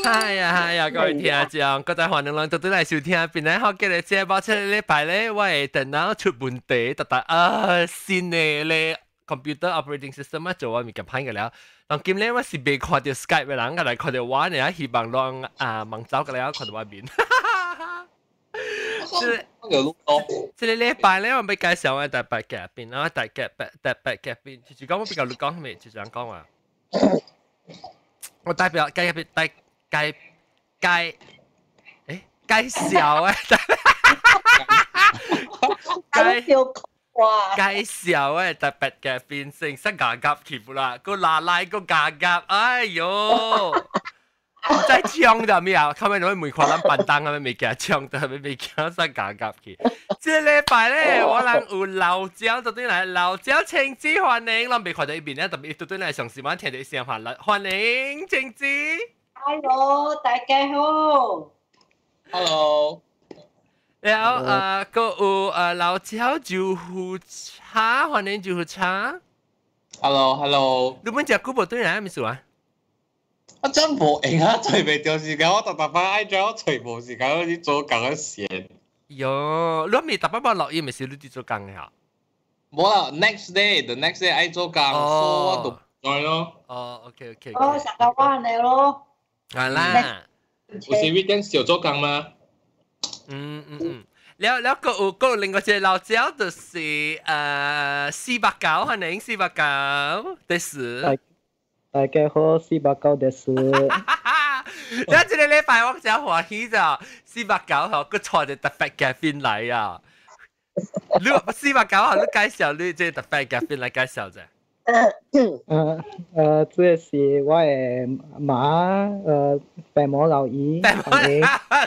係啊，各位聽眾，各位歡迎來到嚟收聽，本來好嘅咧，即係包出禮拜咧，我嘅電腦出問題，特特新嘅咧 computer operating system 做我咪咁歹嘅了。當今日我是未看到 Skype 嘅人，我嚟看到我呢，希望讓網走嘅了，看到我面。即係禮拜咧，我俾介紹我第八嘅入邊啦，第八嘅入邊，就是講我比較講咩，就是講話，我代表介入邊介紹啊，介紹啊，特別嘅變成新價格起步啦，個拿來個價格，哎喲！在唱的咩啊？後尾我每看咱板凳咁樣未驚唱，但係未驚新價格去。這禮拜咧，我人有老椒到對嚟，老椒青枝歡迎，咱未看到呢邊咧，特別到對嚟上時晚聽到聲話啦，歡迎青枝。 Hello，大家好。 Hello。 然後個有老椒招呼茶，歡迎招呼茶。 Hello。 你本隻股部對嚟咩事啊？ 我真無用啊，隨未掉時間，我特翻嗌咗，我隨無時間嗰啲做緊嘅線。 喲，你未特別落雨，咪少你啲做緊嘅嚇？ 冇啦 ，next day，the next day 嗌做緊，所以我讀再咯。 哦 ，OK。 哦，實在話你咯。 係啦。 有時 weekend 少做緊嗎？ แล้วก็另外隻老椒就是489，歡迎489です大家好，489です。 你這個禮拜我真歡喜咋，489嗬，個錯就特別嘅邊嚟啊！你489嗬，你介紹你這特別嘅邊嚟介紹啫。 這是我的媽，白毛老姨。 白毛老姨。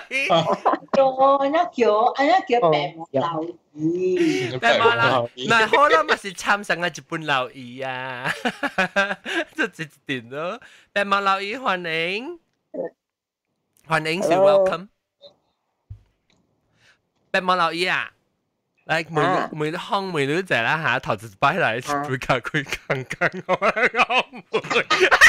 叫白毛老姨。 白毛老姨，嗱好啦，咪是參上嘅日本老姨啊，就直點咯。白毛老姨歡迎是 welcome。白毛老姨啊！嚟每行每女仔啦嚇，頭就擺嚟會教佢更更我唔會。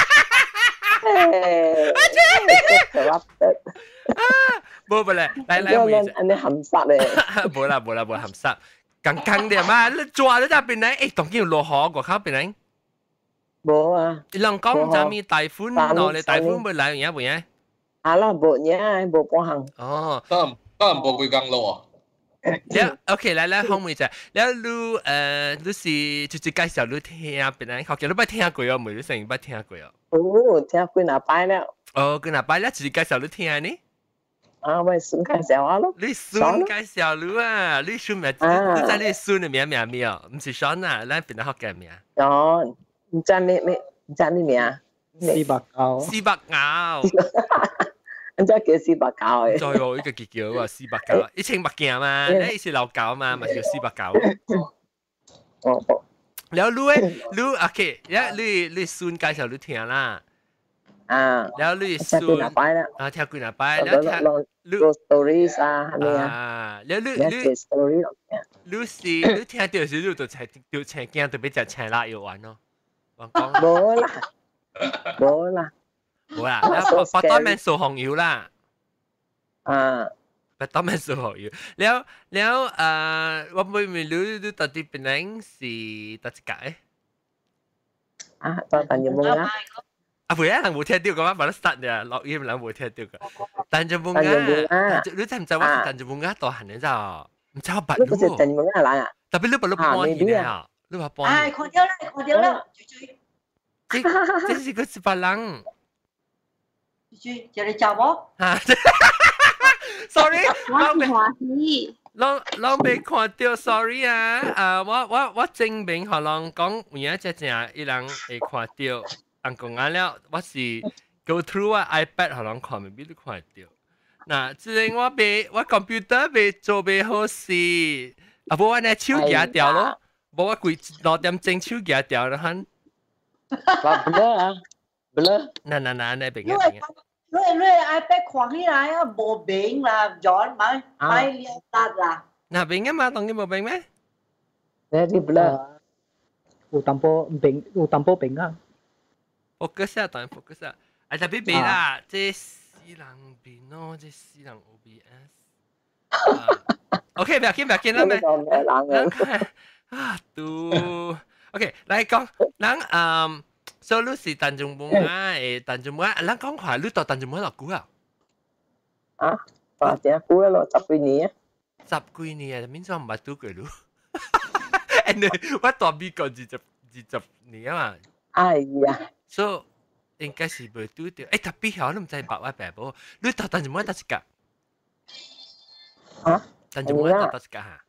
冇咧，嚟每。 安尼含殺咧。 冇啦，含殺。更更啲嘛，你做咗入邊咧，誒，當然要落河個口邊咧。 冇啊。 你兩講就咪大款咯，你大款會嚟樣嘢？ 啊啦，冇嘢，冇幫行。 哦。 得人冇佢更咯啊！ แล้วโอเคแล้วห้องมือจะแล้วรู้สิจุด介紹你聽邊咧？學嘅你不聽過啊？唔係你成日不聽過啊？ 哦，聽幾哪擺了？ 哦，幾哪擺了？จุด介紹你聽呢？ 啊，我孫介紹下咯。 你孫介紹你啊？你孫咪？你知你孫嘅名咩啊？唔是孫啊？你邊度學嘅名？ 哦，唔知咩？唔知咩名 ？489。 人家叫489嘅。 再喎，呢個叫喎489，一清白鏡嘛，你是老狗嘛，咪叫489。 哦。 แล้วรู้โอเคแล้ว你孫介紹你聽啦。แล้ว你孫聽幾哪擺啦？ 聽幾哪擺？แล้ว聽你 stories 啊，係咪啊？แล้ว你聽到時你就請鏡特別就請辣要玩咯。 冇啦。 冇啦，แล้ว多咩數紅油啦？多咩數紅油？แล้ว我ไม่รู้ตัดที่เป็นยังสิตัดสิกะตอนอยู่มุงนะ唔係啊，人冇聽到嘅嘛，冇得實嘅，錄音人冇聽到嘅。但係มุง啊，你知唔知我係但係มุง啊？多行嘅咋？唔知我白路。你係但係มุง啊嚟啊？ 特別你白搬嘅啊？你話搬？ 哎，看到啦， 這是個是白人。 叫你找我。 sorry， 我未看到 ，sorry 啊！我證明可能講有一隻正一人會看到，人講啱了，我是 go through 啊 iPad 可能看未必都看到。嗱，即係我 computer 未做未好事，啊無我呢手夾掉咯，無我6點鐘手夾掉啦哼。 不啦， 嗱，呢邊嘅。 你 iPad 看起來啊，無明啦，John 買了達啦。 嗱，邊嘅嘛，當然冇邊咩？ 你不啦， 有淡薄冰啊。 focus 啊，當然 focus 啊。特別邊啦，即人邊咯，即死人 OBS。OK， 不要緊，不要緊啦，咩？都 OK，來講，咱所以你是陳仲文啊，陳仲文，咱講下你到陳仲文落久啊？ 啊，或者估咗落10幾年啊 ？10幾年啊，免咗唔係都過咯。我大美國20年啊嘛。 哎呀， 所以應該是未拄到。特別好，你唔知白話白無？你到陳仲文到一格？ 啊？ 陳仲文到一格嚇？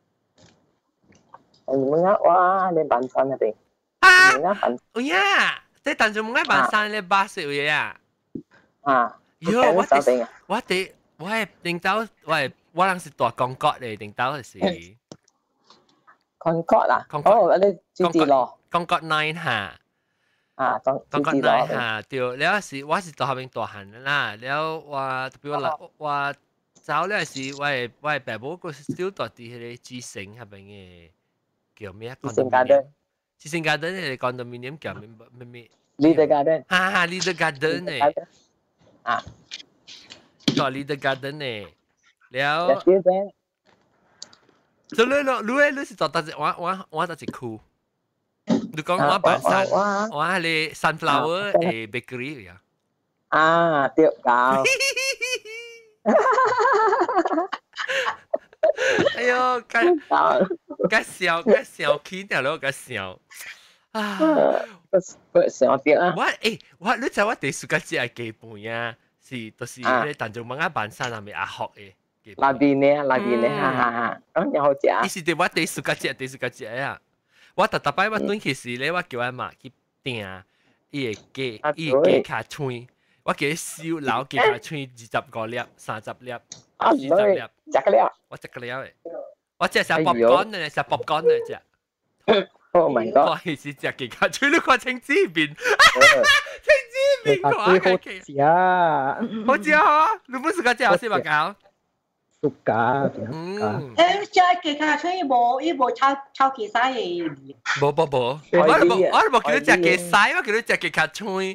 Mga wah, ada bantuan nanti. Oh ya, tại tận dụng cái bản san lên 8歲嘢啊！喲，我係領導，我人是大公國嚟，領導是。 公國啊？哦，你住地咯？ 公國9下。公國9下，對，แล้ว是我是大後面大漢啦，แล้ว我特別我走咧是我係爸母個小大啲迄個知性下邊嘅。叫咩啊 ？condominium。知性 garden 你 condominium 叫咩 ？Leader garden。 leader garden 咧。個 leader garden 咧，แล้ว所以你是做得我得一區。你講我本身，我係你 sunflower 誒 bakery 呀。 對搞。 哎呦，cái笑起掉咯，cái笑啊！ 笑啲啊！ 我你知我第暑假節係幾半啊？是就是你當做乜嘢辦山係咪阿學嘅？ 拉邊呢，哈，咁又好食。 伊是對我第暑假節啊！我特擺我轉去時咧，我叫阿媽去訂伊個雞卡串，我叫伊燒老雞卡串25粒、30粒、40粒。我食個了誒，我只食popcorn嘅，食popcorn嘅只。 Oh my god！ 我係是食幾卡，除咗個青椒麵，青椒麵個好食啊！ 好食啊！你唔食個只好食嘛搞？ 熟㗎， 食幾卡出伊無炒幾曬嘅。 冇，我冇叫你食幾曬，我叫你食幾卡串。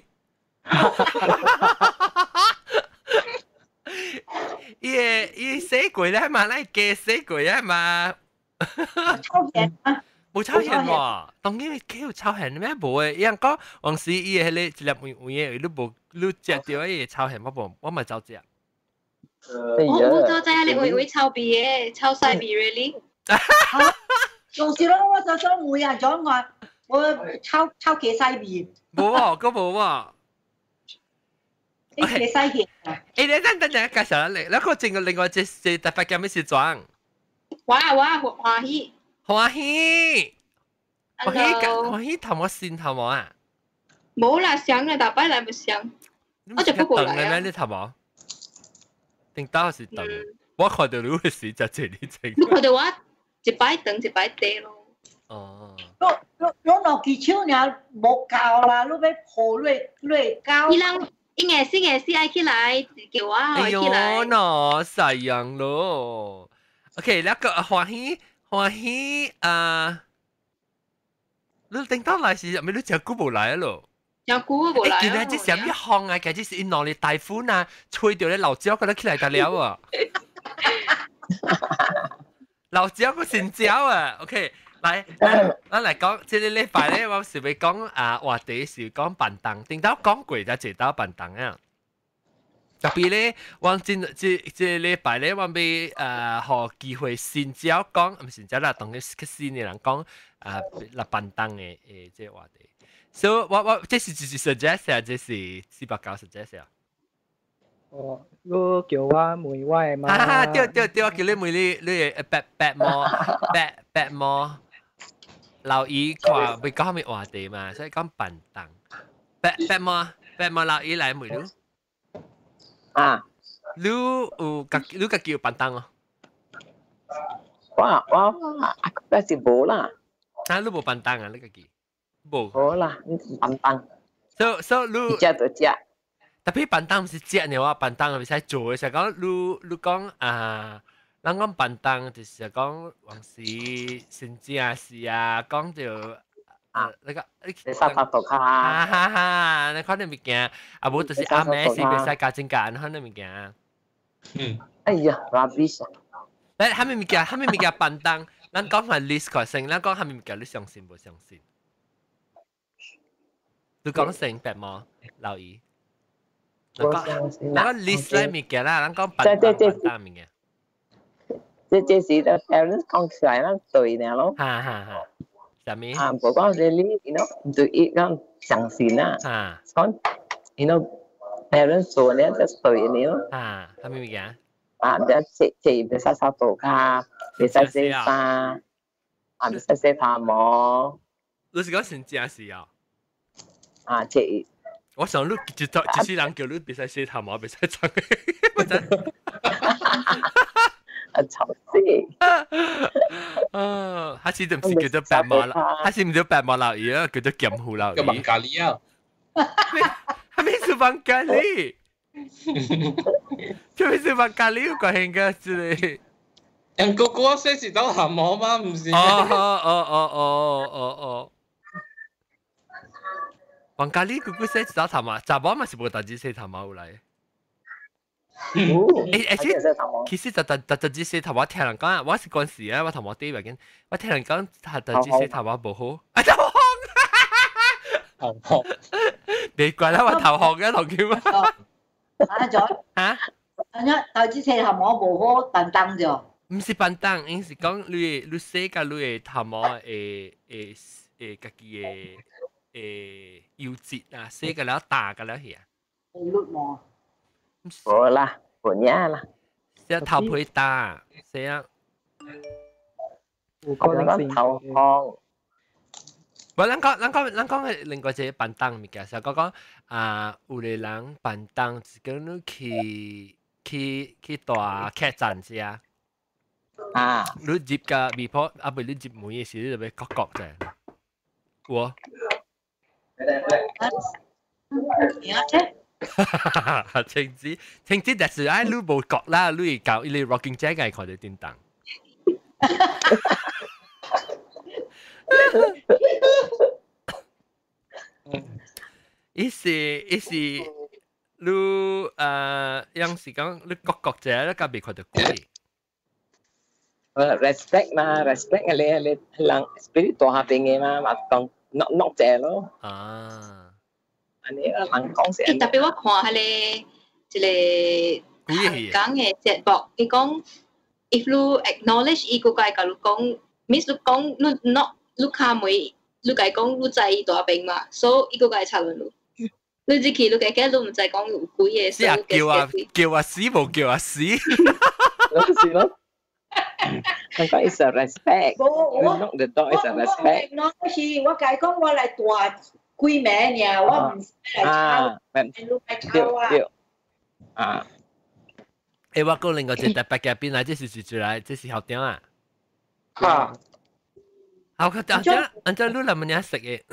伊死鬼咧嘛，你雞死鬼咧嘛？ 超鹹啊！ 冇炒鹹喎，當然雞有炒鹹咩？冇誒，因講往時伊迄個一粒圓圓嘅，你食到伊炒鹹我咪走食。 我冇做在你會炒味嘅，炒晒味 really。 有時咯，我就想每日講我炒幾曬味。 冇喎，嗰冇喎。 你幾曬嘅？ 你等介紹你，嗰個整個另外隻特別叫咩事裝？ 哇，歡喜。 歡喜頭我線頭冇啊？ 冇啦，上啦，大擺嚟咪上。我就不過嚟啊。 你頭冇？定刀是等？我看到你會時就這裡整。 你看到我一擺等一擺地咯。 哦。 我落幾手呢冇教啦，你要破累教。 應該是愛起來叫我哎呦，喏，細樣咯。OK，那個歡喜你頂到來是咪你隻股冇來咯？ 隻股冇來。 見你啲什麼行啊？其實是攞你大款啊，吹掉你老椒覺得起來得了啊！老椒個線椒啊 ，OK。我嚟講，即係呢禮拜咧，我是咪講話題是講笨蛋，頂到講過就接到笨蛋啊！特別咧，我即禮拜咧，我俾學機會先招講，唔係先招啦，同佢新嘅人講立笨蛋嘅即係話題。所以我這是 suggest 啊，這是489 suggest 啊。 哦，你叫我妹我嘛？ 對，我叫你妹你白毛。老姨話會講咩話題嘛，所以講笨蛋。白毛老姨嚟沒咯？你個叫笨蛋哦？ 我係冇啦。 你冇笨蛋啊？你個叫冇啦，笨蛋。 所以你食就食。 特別笨蛋唔是食嘅話，笨蛋係咪使做嘅？就講你講咱講笨蛋就是講往時先正事啊，講到那個沙發度卡， 你可能物件，啊無就是阿妹是袂使加增加，可能物件。 哎呀，rubbish！ 誒，係咪物件？係咪物件笨蛋？咱講係 list 個性，咱講係咪物件？你相信無相信？你講成白毛留意。咱講 list 咧物件啦，咱講笨蛋物件。 這是the parents 講出來啦，對呢咯。 哈，啥物？ 啊，不過 really，you know， 對一個相信啦。 啊。 講 ，you know，parents 做呢就對呢咯。 啊，係咪物件？ 啊，即bisa satu kah, bisa sisa, bisa sisa mo. 你是講成正事啊？ 啊，即我想你一世人叫你別使洗頭毛，別使裝嘅。 啊，吵死！ 啊，下次就唔是叫做白毛啦，下次唔叫白毛老爺啊，叫做劍湖老爺。 叫孟加利啊？ 係咪是孟加利？做咩是孟加利有關係嘅之類？ 人哥哥洗是到鹹毛嗎？唔是。 哦。孟加利哥哥洗到頭毛，查某嘛是無特指洗頭毛嚟。其實特指洗頭毛，聽人講，我是嗰時啊，我頭毛低埋緊，我聽人講特指洗頭毛無好，啊頭紅，你怪啦，我頭紅嘅同叫乜？ 啊咗嚇？ 投資洗頭毛無好笨蛋咗。 唔是笨蛋，應是講你洗個你嘅頭毛家己嘅油脂啊，洗個了打個了係啊。 綠毛。 冇啦，冇嘢啦。 洗頭皮打，洗啊。 有可能性。 頭紅。 咱講係另外一個笨蛋物件，就講啊，有個人笨蛋，是講你去大客棧食。 啊！ 你入個米鋪，啊不，你入門嘅時，你就要角角啫。我。情節，但是你無角啦，你搞你 rocking chair 嘅看到點當。伊是你樣是講你角角者，你隔別看到鬼。 respect 嘛 ，respect 你人 spiritual 下邊嘅嘛，話講 not 者咯。 啊， 安尼人講先。 特別我看迄個一個講嘅節目，伊講 if you acknowledge 伊個個甲你講 ，means 你講你 not 你卡妹，你甲伊講你在伊大邊嘛，所以伊個個插論你。你入去你家你唔知講有幾個數嘅。 叫啊死無叫啊死。 是咯。那個 is a respect。我 knock the door is a respect。 我甲伊講我來大幾名呀，我唔使來抄，你來抄啊。 啊。 誒，我講另外一個特別嘅邊來，這是來，這是校長啊。 嚇！ 校長，按照你諗乜嘢食嘅？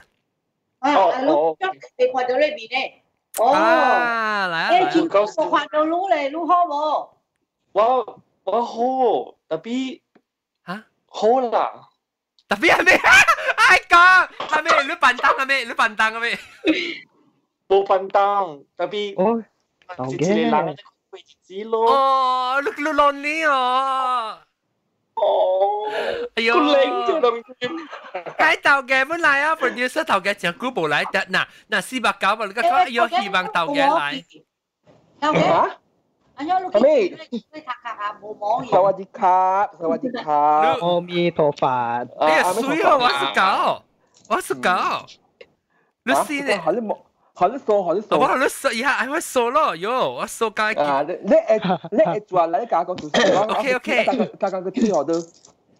你看到呢邊咧？ 啊，來啊！ 我看到你咧，你好冇？ 我好，特別嚇好啦。 特別係咩？哎講係咩？你笨蛋係咩？你笨蛋係咩？ 冇笨蛋，特別哦， 自己人會自己咯。 哦，你 lonely 哦。 哦， 哎呦，解頭嘅本來啊 ，producer 頭嘅成股無來得，嗱490吧，你個講有希望頭嘅來。 頭嘅，อันนี้ลูกไม่ทักหาหมูหมออยู่สวัสดีครับสวัสดีครับ阿彌陀佛。 哎呀，水哦，我是搞，你先咧。 好你數， 我你數一下，我數咯，喲，我數解。 啊，你做嚟講做先。 OK， 剛個最好的。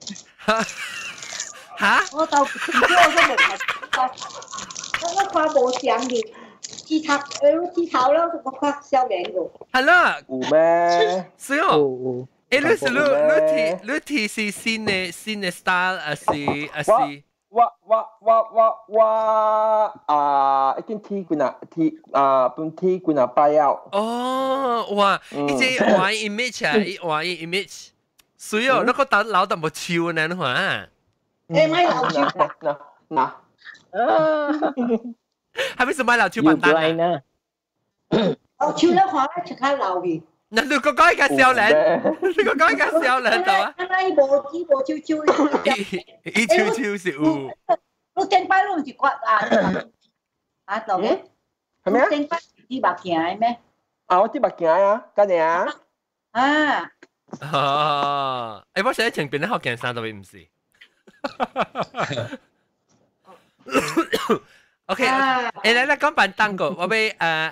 嚇？ 我就唔知我都冇睇，我看冇上嘅。字頭啦，我發小人個。係啦。 有咩？ 是哦。誒，你提是新嘅 style 啊是。 我已經睇過啦，本睇過啦，拜out。 哦，哇！呢隻畫 image 啊，畫 image，所以哦，你個等老得冇超呢，你話？ 誒，咪老超嗱。 係咪買樓超笨蛋啊？ 我超咧看食下流嘅。 嗱，你個講一個少年，你個講一個少年度啊？ 呢部超超， 一超超是有。 我正擺攏是骨啊，度嘅。 係咩啊？ 正擺啲白鏡嘅咩？ 啊，我啲物件啊，家姐啊。 啊。 哦，我寫前邊咧學健衫特別唔是。OK，你講笨蛋個，我俾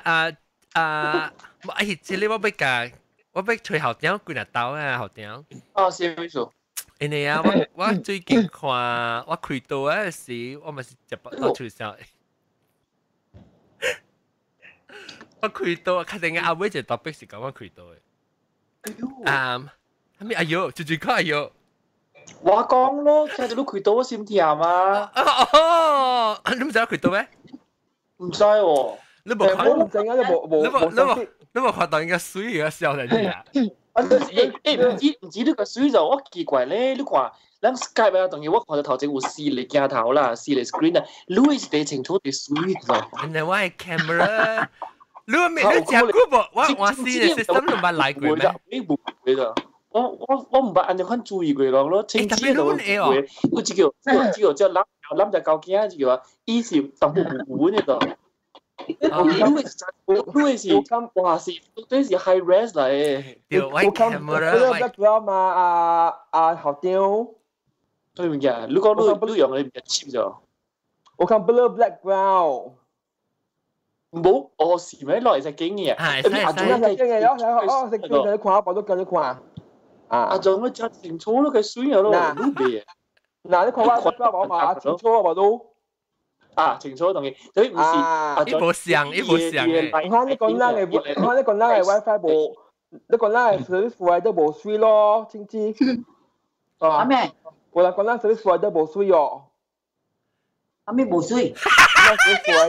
這裡我俾架，我俾吹後頂幾日刀啊後頂。 哦，是咩數？ 因為啊，我最近看我開刀嗰時，我咪是接到吹上。我開刀，確定阿妹就特別是講我開刀嘅。係咪？哎呦，最最快哎呦！ 我講咯，聽到你開刀先甜啊！ 哦，你唔知我開刀咩？ 唔知喎。 你冇看？唔知啊！ 你冇看到應該水嘅笑嚟嘅。 唔知呢個水就我奇怪咧，你看，咱 Skype 啊，當然我看到頭前有視力鏡頭啦，視力 screen 啊，你係地清楚啲水咗。 因為我係 camera，你未你講過我視力 system 都冇嚟過咩？ 你冇㗎。我唔捌按照看注意過咯，清晰到會，我只叫諗就究竟就叫以前當糊呢度。因為是哇是對是 high res 嚟， 條 white camera 嘛校長， 對唔嘅？你講你用你唔係 cheap 咗。 我看 blur background， 冇我是咪來隻經驗啊？ 係哦，食經你看，我都跟你看。 阿仲我真清楚咯，佢水有咯，唔俾啊！ 嗱，你看我background嘛，清楚我都。 啊，清楚同意，所以唔是， 一部相嘅。 我看你講係 WiFi 部，你講係 service provider 部水咯，知唔知？ 啊咩？ 我講係 service provider 部水哦。 啊咩部水 ？service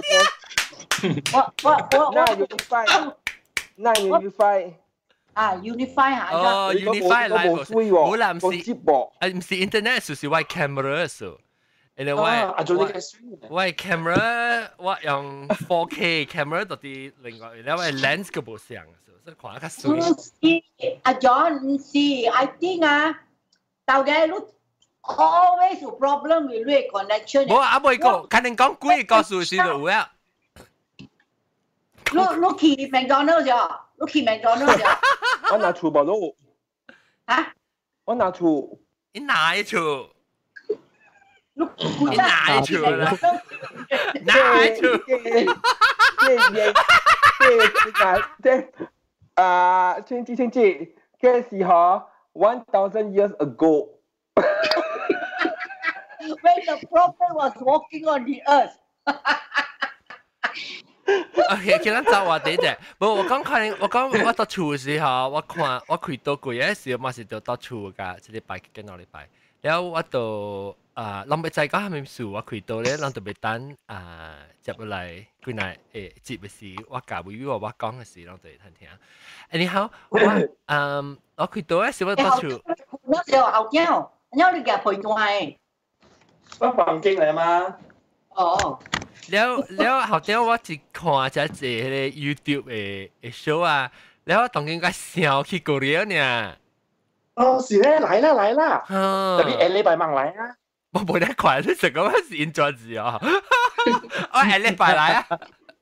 provider。 我那 Unify。 啊 Unify 嚇。 哦 Unify 嚟冇啦，唔是唔是 internet，就是white camera 數。因為我 camera 我用 4K camera 到啲另外，因為 lens 嗰部相，所以看下水。 唔是，阿 John 唔是 ，I think 啊，到嘅你 always有 problem with your connection。 冇啊，冇個，肯定講幾個數先有啊。 你去 McDonald's 咗？你去 McDonald's 咗？ 我拿出吧咯。 嚇？ 我拿出。 你哪一出？ 你哪一出啦？哪一出？ 清姐，嗰時候1000 years ago。 When the prophet was walking on the earth。 OK，叫咱走話啲啫。冇，我講我到厝嘅時候，我看我開到幾嘅時候，我是就到厝㗎，一禮拜跟兩禮拜。然後我到諗唔知講係咪數我開到咧，諗到被等接落嚟，佢嚟接嘅時，我教會我講嘅時，諗到嚟聽。然後我開到嘅時我到厝。 嗰時候後邊，然後你嘅陪同係。 我房經嚟嘛。 哦。 แล้ว後頭我一看只迄個 YouTube 嘅 show 啊，แล้ว我當然個笑去過了呢。 哦，是咧，來啦，特別下禮拜晚來啊。 我冇得看，你成個是印咗字啊！我下禮拜來啊！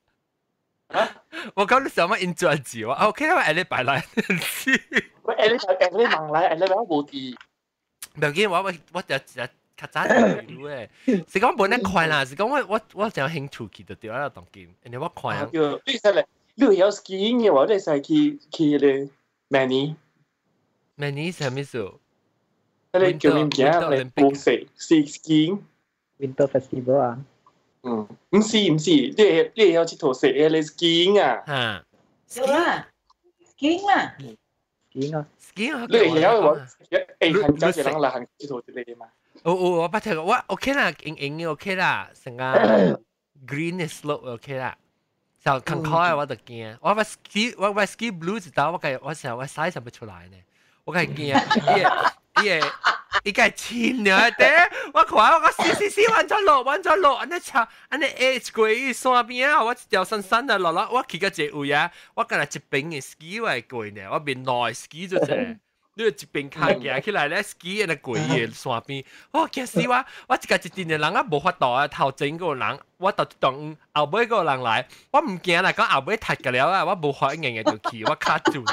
我講你想乜印咗字啊 ？OK， 我下禮拜來。 我下禮拜晚來，下禮拜我冇啲。 唔要緊，我就較早就有誒，是講冇得看啦，是講我就有興趣去就對啦，當見，人哋我看啊。 你使嚟，你有 skiing 嘅話，你使去咧 Mani 係咩數？ 你叫咩名？你冇食 skiing。Winter Festival 啊？ 唔是，你有去圖食嘅你 skiing 啊？ 嚇。 有啦 ，skiing 啦。 skiing 啊 ，skiing 你有話行走就能行去圖食你嘛？ 我不聽我 OK 啦，硬 OK 啦，成個 green slope OK 啦，就近開我就驚，我 ski blue 就到我成日我 size 唔出來呢，我係驚， 伊个千了的，我看我死弯咗落，安尼插安尼 H 过去山边啊，我一条山啊落，我去到一位啊，我干那一边嘅 ski 我过呢，我边内 ski 咗只。你一邊行行起來咧，ski 喺個鬼嘅山邊，我驚死我一個一陣嘅人啊無法度啊，頭前嗰個人，我到當後尾嗰個人來，我唔驚啦，講後尾踢嘅了啊，我無法硬嘅就去，我卡住，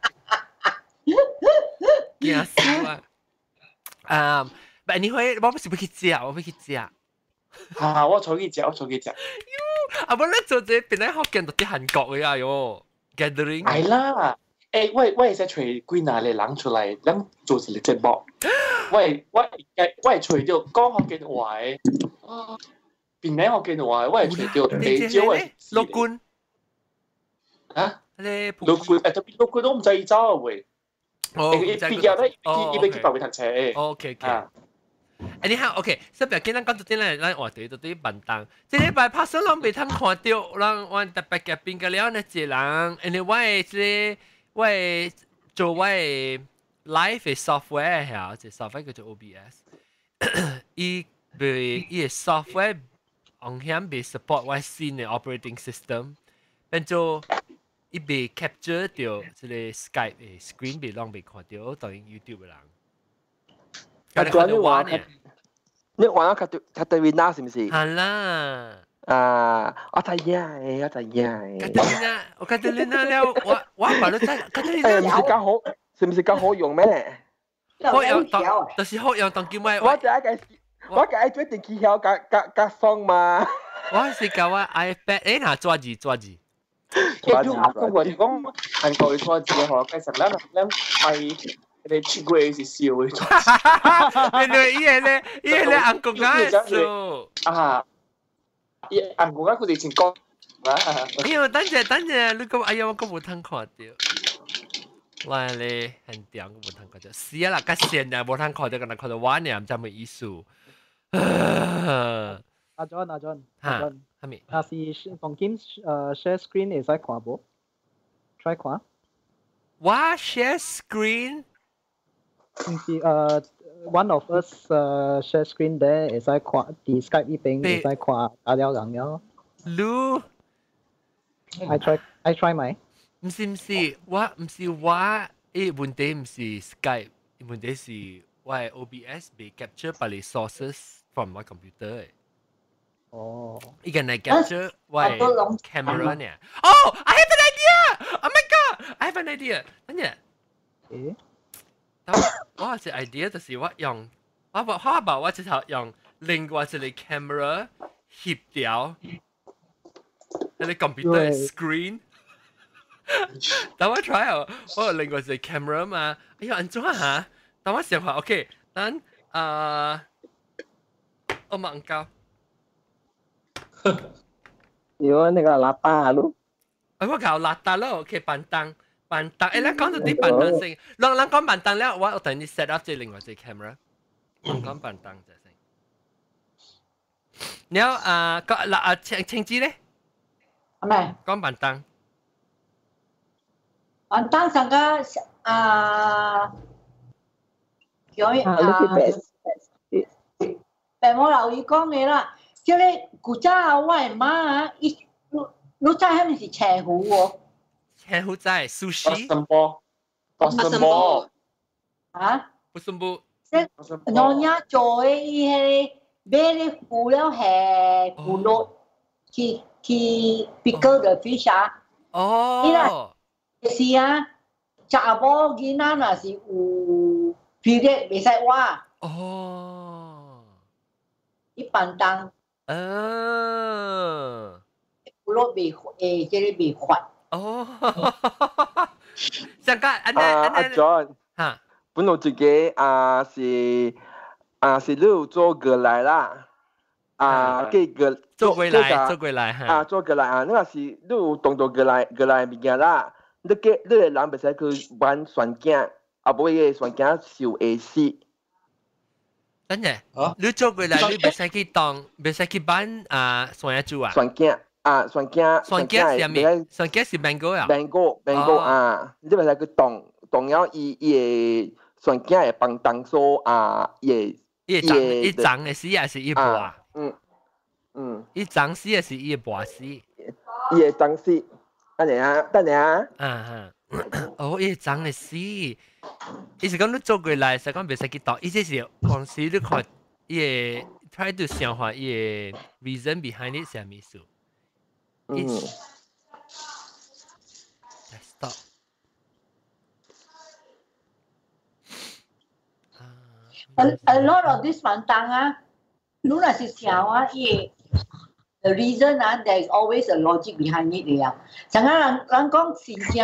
驚死我！但係你會，我不是要去食，我要去食。 啊！我坐去食。 我咧做這邊咧，好見到啲韓國嘅啊喲 ，gathering。 係啦。誒，我係使找幾哪個人出來，咱做一個節目。我係找到講福建話嘅，邊名福建話嘅，我係找到地招嘅。 陸軍啊？陸軍特別陸軍我唔知伊走啊喂。哦，畢業咧，伊要去北美讀冊。 OK。你好 ，OK， 所以今日講到啲咧，咱話題到啲笨蛋。即禮拜拍攝，咱未通看到，咱我特別嘅邊個了呢？一人，因為即我做我 live 嘅 software 係，即 software 叫做 OBS， 伊嘅 software 紅顯被 support 我新嘅 operating system， 變做伊被 capture 到即個 Skype 嘅 screen 被讓被看到，當然 YouTube 嘅人。 你玩呢？你玩咗 Katarina 是唔是？ 係啦。 我睇嘢。 Katarina 了，我話你睇 Katarina。 唔是咁好用咩？ 好用當，就是好用當叫咩？ 我決定去曉夾送嘛。 我是教我 iPad， 嗱抓字。 韓國人講韓國嘅抓字嗬，其實咱係。你出過是笑嘅， 你韓國人數啊，韓國人佢哋前講啊， 哎呦，等陣，你講哎呀，我冇通看到，哇你很屌，我冇通看到，是啊啦，個線啊冇通看到，個人看到玩呢，唔知咩意思。 阿 John， 係咪？ 是當 game share screen 會使看冇 ？try 看。 哇 ，share screen？ 唔是one of us share screen 咧，會使看啲 Skype 呢邊會使看大了人了。 Lu， I try 咪？ 唔是，我問題唔是 Skype，問題是我係 OBS 被 capture by the sources from my computer。哦，依個係 capture 我係 camera 呢。Oh, I have an idea! Oh my god, I have an idea. 等陣。誒？我隻 idea 就是我用，我把我直頭用另外一個 camera 攝掉，你 computer screen。等我 try 下，我有另外一個 camera 嘛，哎呀，安怎啊？等我想下 ，OK， 等我問教。 有那個喇叭咯。 我搞喇叭咯 ，OK， 板凳。板凳，你講到啲板凳先，你講板凳咧，我等你 set up 即係另外隻 camera， 講板凳就先。然後青子咧， 係咪？ 講板凳。 板凳上個病我留意講嘅啦，叫你古早我係媽啊，你知係咪是斜虎喎？ 斜虎仔 sushi。 Pasembol。 啊？ Pasembol。 我nhà做嘅伊係買啲腐料係腐肉，去 pickle the fish 啊。 哦。 是啊，查某囡仔若是有皮嘅，袂使挖。 哦。 一板凳。腐肉未即係未發。 哦，上個阿 John， 嚇， 本來自己是你有做過來啦，嘅個做過來嚇， 做過來你話是你有動作過來物件啦，你嘅人袂使去玩船鏡，無嘅船鏡受會死。 真嘅，你做過來你袂使去當，袂使去玩船一組啊？ 船鏡。船鏡是咩？船鏡是 mango 啊 ？mango 你咪使佢動了伊會选囝会帮当说啊，也一张的死还是一半？ 一张死还是一半死？ 也当死，等下。 哦，一张的死，意思讲你做过来，实讲袂使去读，意思是公司你看伊 try to 想法伊 reason behind it 是咩意思？Stop。 A lot of this 反当啊，如果是想啊，the reason there is always a logic behind it 的呀。像人讲真正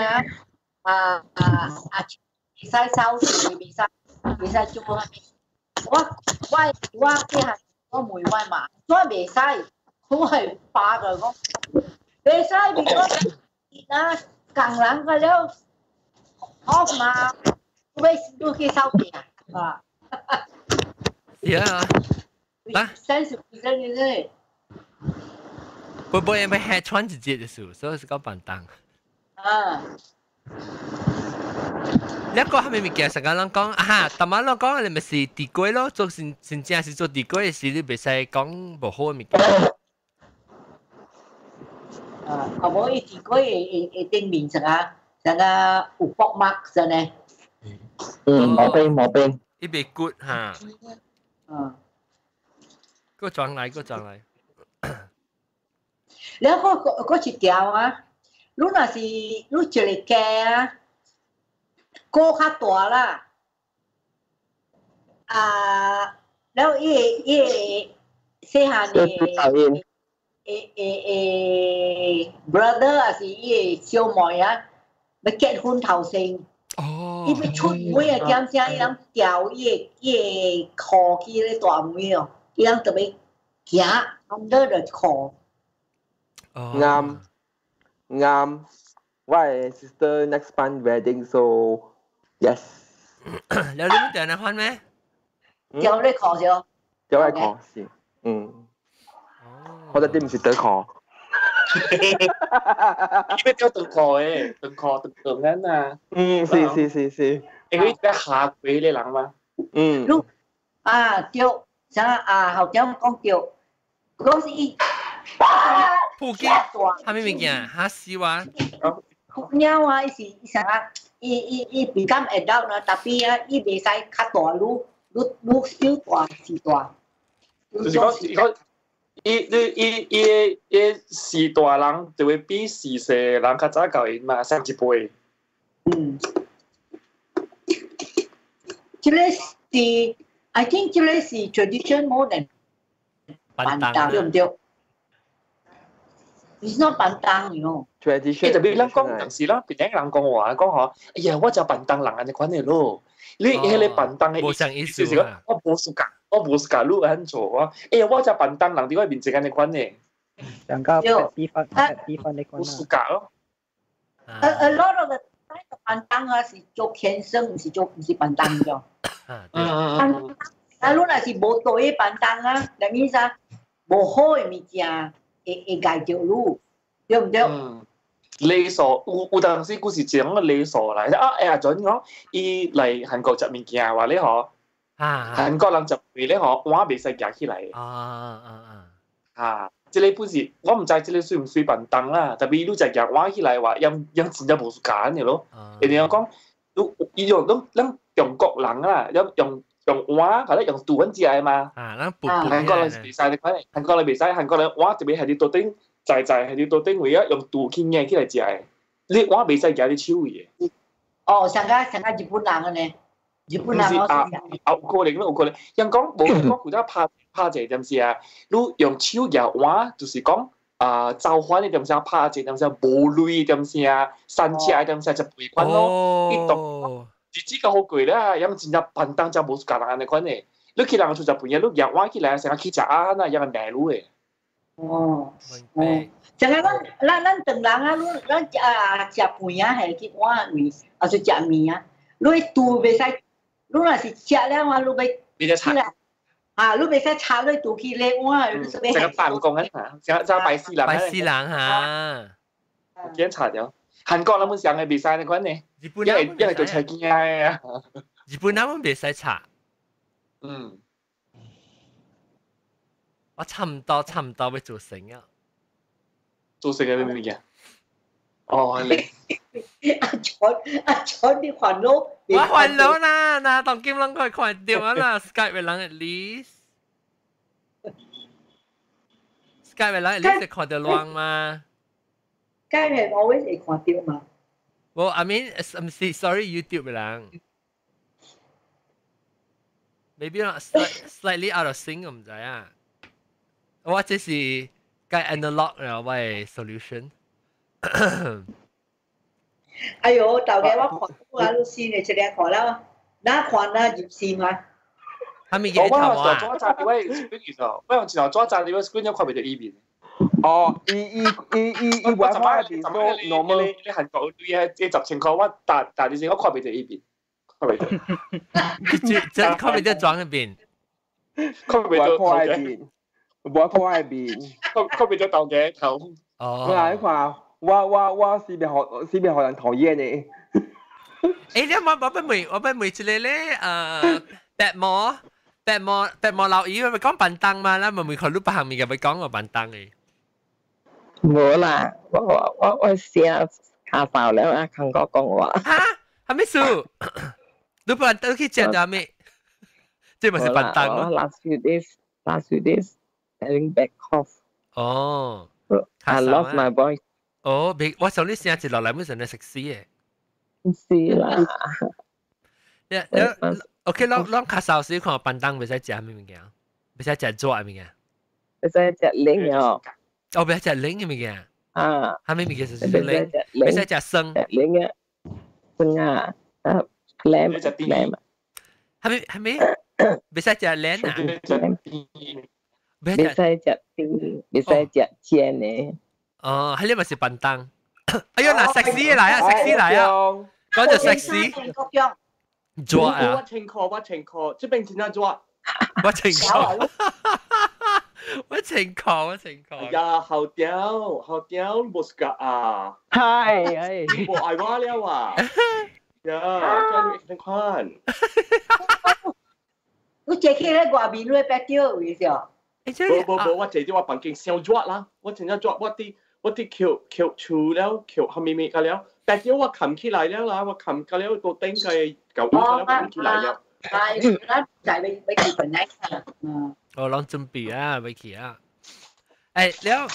袂使收视，袂使做啊。我即下我问我嘛，我袂使，我係爸個講，袂使，because 工人個了 off 嘛，都去收皮啊。30% 嘅。 不因為係穿一節嘅事，所以是講板凳。你講係咪物件？成個人講啊，但係人講你咪是地龜咯，做真正是做地龜嘅事，你袂使講無好嘅物件。 無伊地龜會頂面成個有薄膜真嘅。 冇病。 伊袂骨嚇。個轉來。 然後嗰一條啊，你若是你一個家啊，個較大啦，然後伊細漢嘅brother 還是伊小妹啊，要結婚頭先，伊要出門啊，點聲伊通調伊個褲去咧大門哦，伊通特別行 under the 褲。 啱。我係 sister next month wedding so yes。 你有啲咩換咩？ 調你褲咗？ 調你褲先，我覺得啲唔是對褲。 咩叫對褲嘅？對褲對緊啊！ 是。 你嗰啲下跪你諗嘛？ 對，像後點講叫，嗰是伊。 普京，係咩物件？嚇死我！ 鳥啊，伊是啥？伊become adult 啦，但係啊，伊袂使較大，愈小大是大。 就是講，伊是大人就會比是細人較早教因嘛，上一輩。 這個是 I think 這個是 tradition more than 板凳，對唔對？It's not 板凳，you know。 tradition。 特別人講陣時啦，別人講話講嗬，哎呀，我就板凳人安尼款嘅咯。你迄個板凳嘅意思就是講，我無暑假，你安做啊？哎呀，我就板凳人哋嗰邊整安尼款嘅。 人家比分你講無暑假咯。 A lot of the time 板凳啊是做天生，唔是板凳咗。如果是無對嘅板凳啊，等於啥無好嘅物件。會解掉路，對唔對？ 理所有當時故事講個理所嚟準講，伊嚟韓國食物件話咧嗬，韓國人就為咧嗬，碗未使夾起來。即個本事我唔知即個算唔算板凳啦，特別你就夾碗起來話，因真係無揀嘅咯。人哋講，你用中國人啦，用碗或者用杜粉食嘛。韓國人袂使你款，韓國人袂使，韓國人碗特別係你桌頂在係你桌頂位啊，用杜去硬起來食嘅。你碗袂使夾你手嘅。 像個日本人嘅呢？日本人有可能。人講無講古早拍者點是啊？你用手夾碗，就是講造反嘅點是拍者點是無類點是啊？山車點是就賠款咯。一動。日子較好過啦，因為真正板凳就冇夾人安尼款嘅。你去人出就半夜，你夾碗起來成日去食啊，那樣難路嘅。 就係咱當人啊，咱食飯啊，係去碗位，還是食麵啊？你肚袂使，你若是食了話，你袂擦。 你袂使擦你肚去咧碗，你成個辦公啊，成個拜師人。 拜師人嚇， 檢查咗。韓國人冇上嘅袂使你款呢？因為做菜機啊。 日本人袂使查。我差唔多要做成啊。 做成嘅咩物件？哦，你阿川你煩惱， 我煩惱啦，嗱，當今人可以看到啊啦，Skype 嘅人 at least。Skype 嘅人 at least 看到亂嘛。 Skype 係 always 會看到嘛。 Well, I mean, I'm sorry, YouTube 嘅人。Maybe not slightly out of sync 我唔知啊。我這是該 analog 了喂 solution。 哎呦，大家我看我老師嘅出嚟看啦，哪看啦入線嘛？ 係咪嘢頭啊？ 我左扎位 screen 其實，我用前頭左扎你個 screen 有看唔到呢邊。 哦，伊 WiFi 係變咗 normal。 你韓國啲嘢10情況，我但你先我看唔到呢邊，看唔到。 即係看唔到裝入邊， 看唔到 WiFi 係變，WiFi 係變， 看唔到豆嘅頭。 哦。嗱，你話我是邊學人討厭你？ 誒，你我俾每次你咧白毛老姨咪講笨蛋嘛啦，咪佢錄下面嘅咪講個笨蛋嘅。 冇啦，我寫卡哨แล้ว啊韓國講話。 嚇，係咩事？你笨蛋去講咗咩？即係咪是笨蛋咯 ？Last few days having back cough。 哦。 I lost my voice。 哦，我上啲聲節落嚟，本身係食屎嘅。 是啦。 OK，攞卡哨時看笨蛋，唔使食咩物件，唔使食粥物件， 唔使食零哦。 哦，唔使食零嘅物件。 啊， 係咩物件？係零，唔使食生。 零嘅，生啊，lamb。 係咩？唔使食靚啊？ 唔使食冰，唔使食煎嘅。 哦，係呢咪是笨蛋。哎呀，嗱，食屎嚟啊！食屎嚟啊！講就食屎。做啊！ 我情況，即邊先啊做。 我情況。 呀，好屌，冇事㗎啊！ 係， 冇愛我了啊！呀，將你看。 我借佢咧外面咧白掉嘅時候。 冇，我借啲我房間燒咗啦，我淨係做我啲橋柱了，橋後面嘅了，白掉我冚起來了啦，我冚嘅了個頂嘅舊咗了冚起來了。 係，啦，就係你結婚咧。 我諗準備啊，維奇啊。誒，แล้ว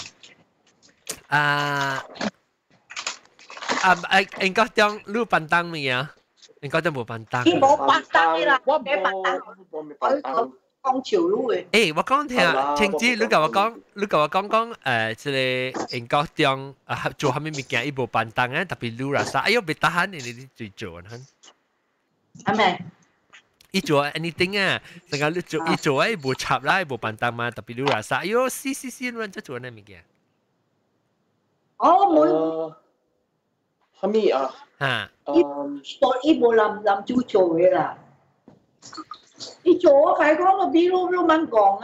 應該將錄笨蛋未啊？應該都冇笨蛋。 佢冇笨蛋嘅啦， 我冇笨蛋。佢講潮語嘅。 我講聽，晴子，你同我講即係應該將做下咩物件，伊冇笨蛋嘅，特別錄啦啥，哎呦，別打閒你最做啊！ 係咪？ 伊做 anything 啊，成個伊做伊冇插啦，伊冇笨蛋嘛，特別錄啦啥，哎呦，試，亂咗做呢物件。 哦，冇。 係咪啊？ 嚇！ 伊冇諗住做嘅啦。你做我快講個比如都問講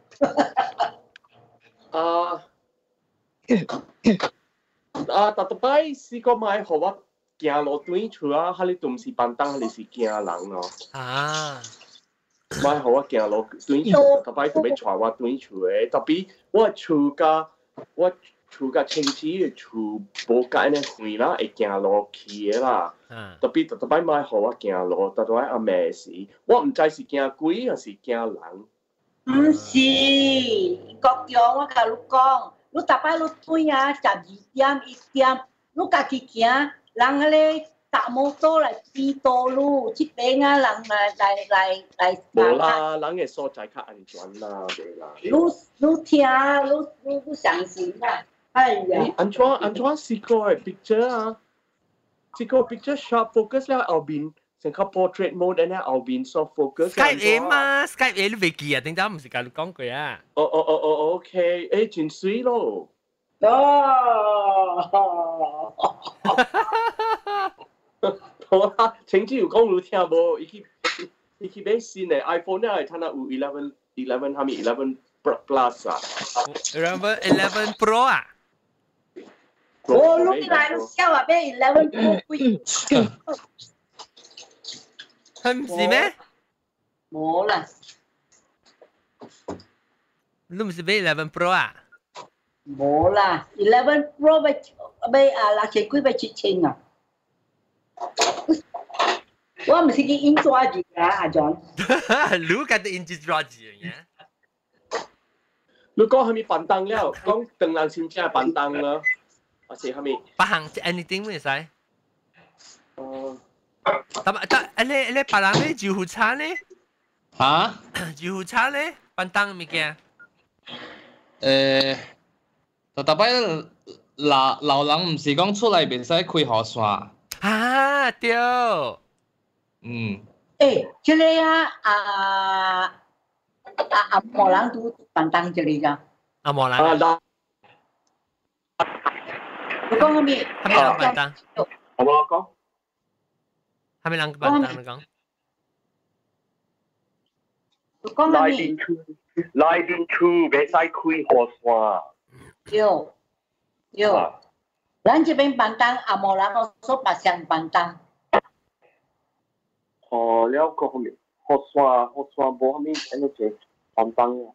啊！特擺試過買好啊，行路短處啊，哈你都唔是笨蛋，你是驚人咯。 啊！ 買好啊，行路短處，特擺特別帶我短處嘅，特別我厝甲親戚嘅厝無解呢遠啦，會行路去嘅啦。特別特別買好啊，行路，特別阿妹時，我唔知是驚鬼還是驚人。 唔是，國強我甲你講，你特別你對啊，12點1點，你家己行，人咧搭摩托來邊道路，這邊啊人來。 無啦，人嘅所在較安全啦，對啦。 你聽，你相信啦。哎呀， 安怎試過嘅 picture 啊？試過 picture sharp focus 了後邊成個 portrait mode 咧後邊 soft focus。 Skype A 嘛 ，Skype A 你未記啊？點解唔是教你講過啊 ？OK，誒真水咯。好啦，晴子有講你聽無？伊去買新嘅 iPhone 咧，係睇下有11係咪11 Plus 啊 ？11 Pro 啊？ 我錄嚟笑啊！咩11 Pro 貴？ 唔是咩？ 冇啦， 你唔是買11 Pro 啊？ 冇啦，11 Pro 被6千幾被7,000啊！我唔是去印抓住㗎，阿 John。 你家己印住抓住嘅。 你講係咪笨蛋了？講鄧人先正係笨蛋啦，或是係咪？ 八行 anything 唔使。但你別人咧住戶差咧？ 嚇？ 住戶差咧？笨蛋物件？ 就特別老人唔是講出嚟袂使開雨傘。 啊，對。 這個阿莫人都笨蛋這裡㗎。 阿莫人。 你講係咪？ 係咪人笨蛋？ 我講。 係咪人笨蛋？你講。 你講係咪？ 來電處袂使開雨傘。 有。咱這邊笨蛋，阿莫人我說白相笨蛋。 哦，了個後面雨傘無後面安尼個笨蛋啊。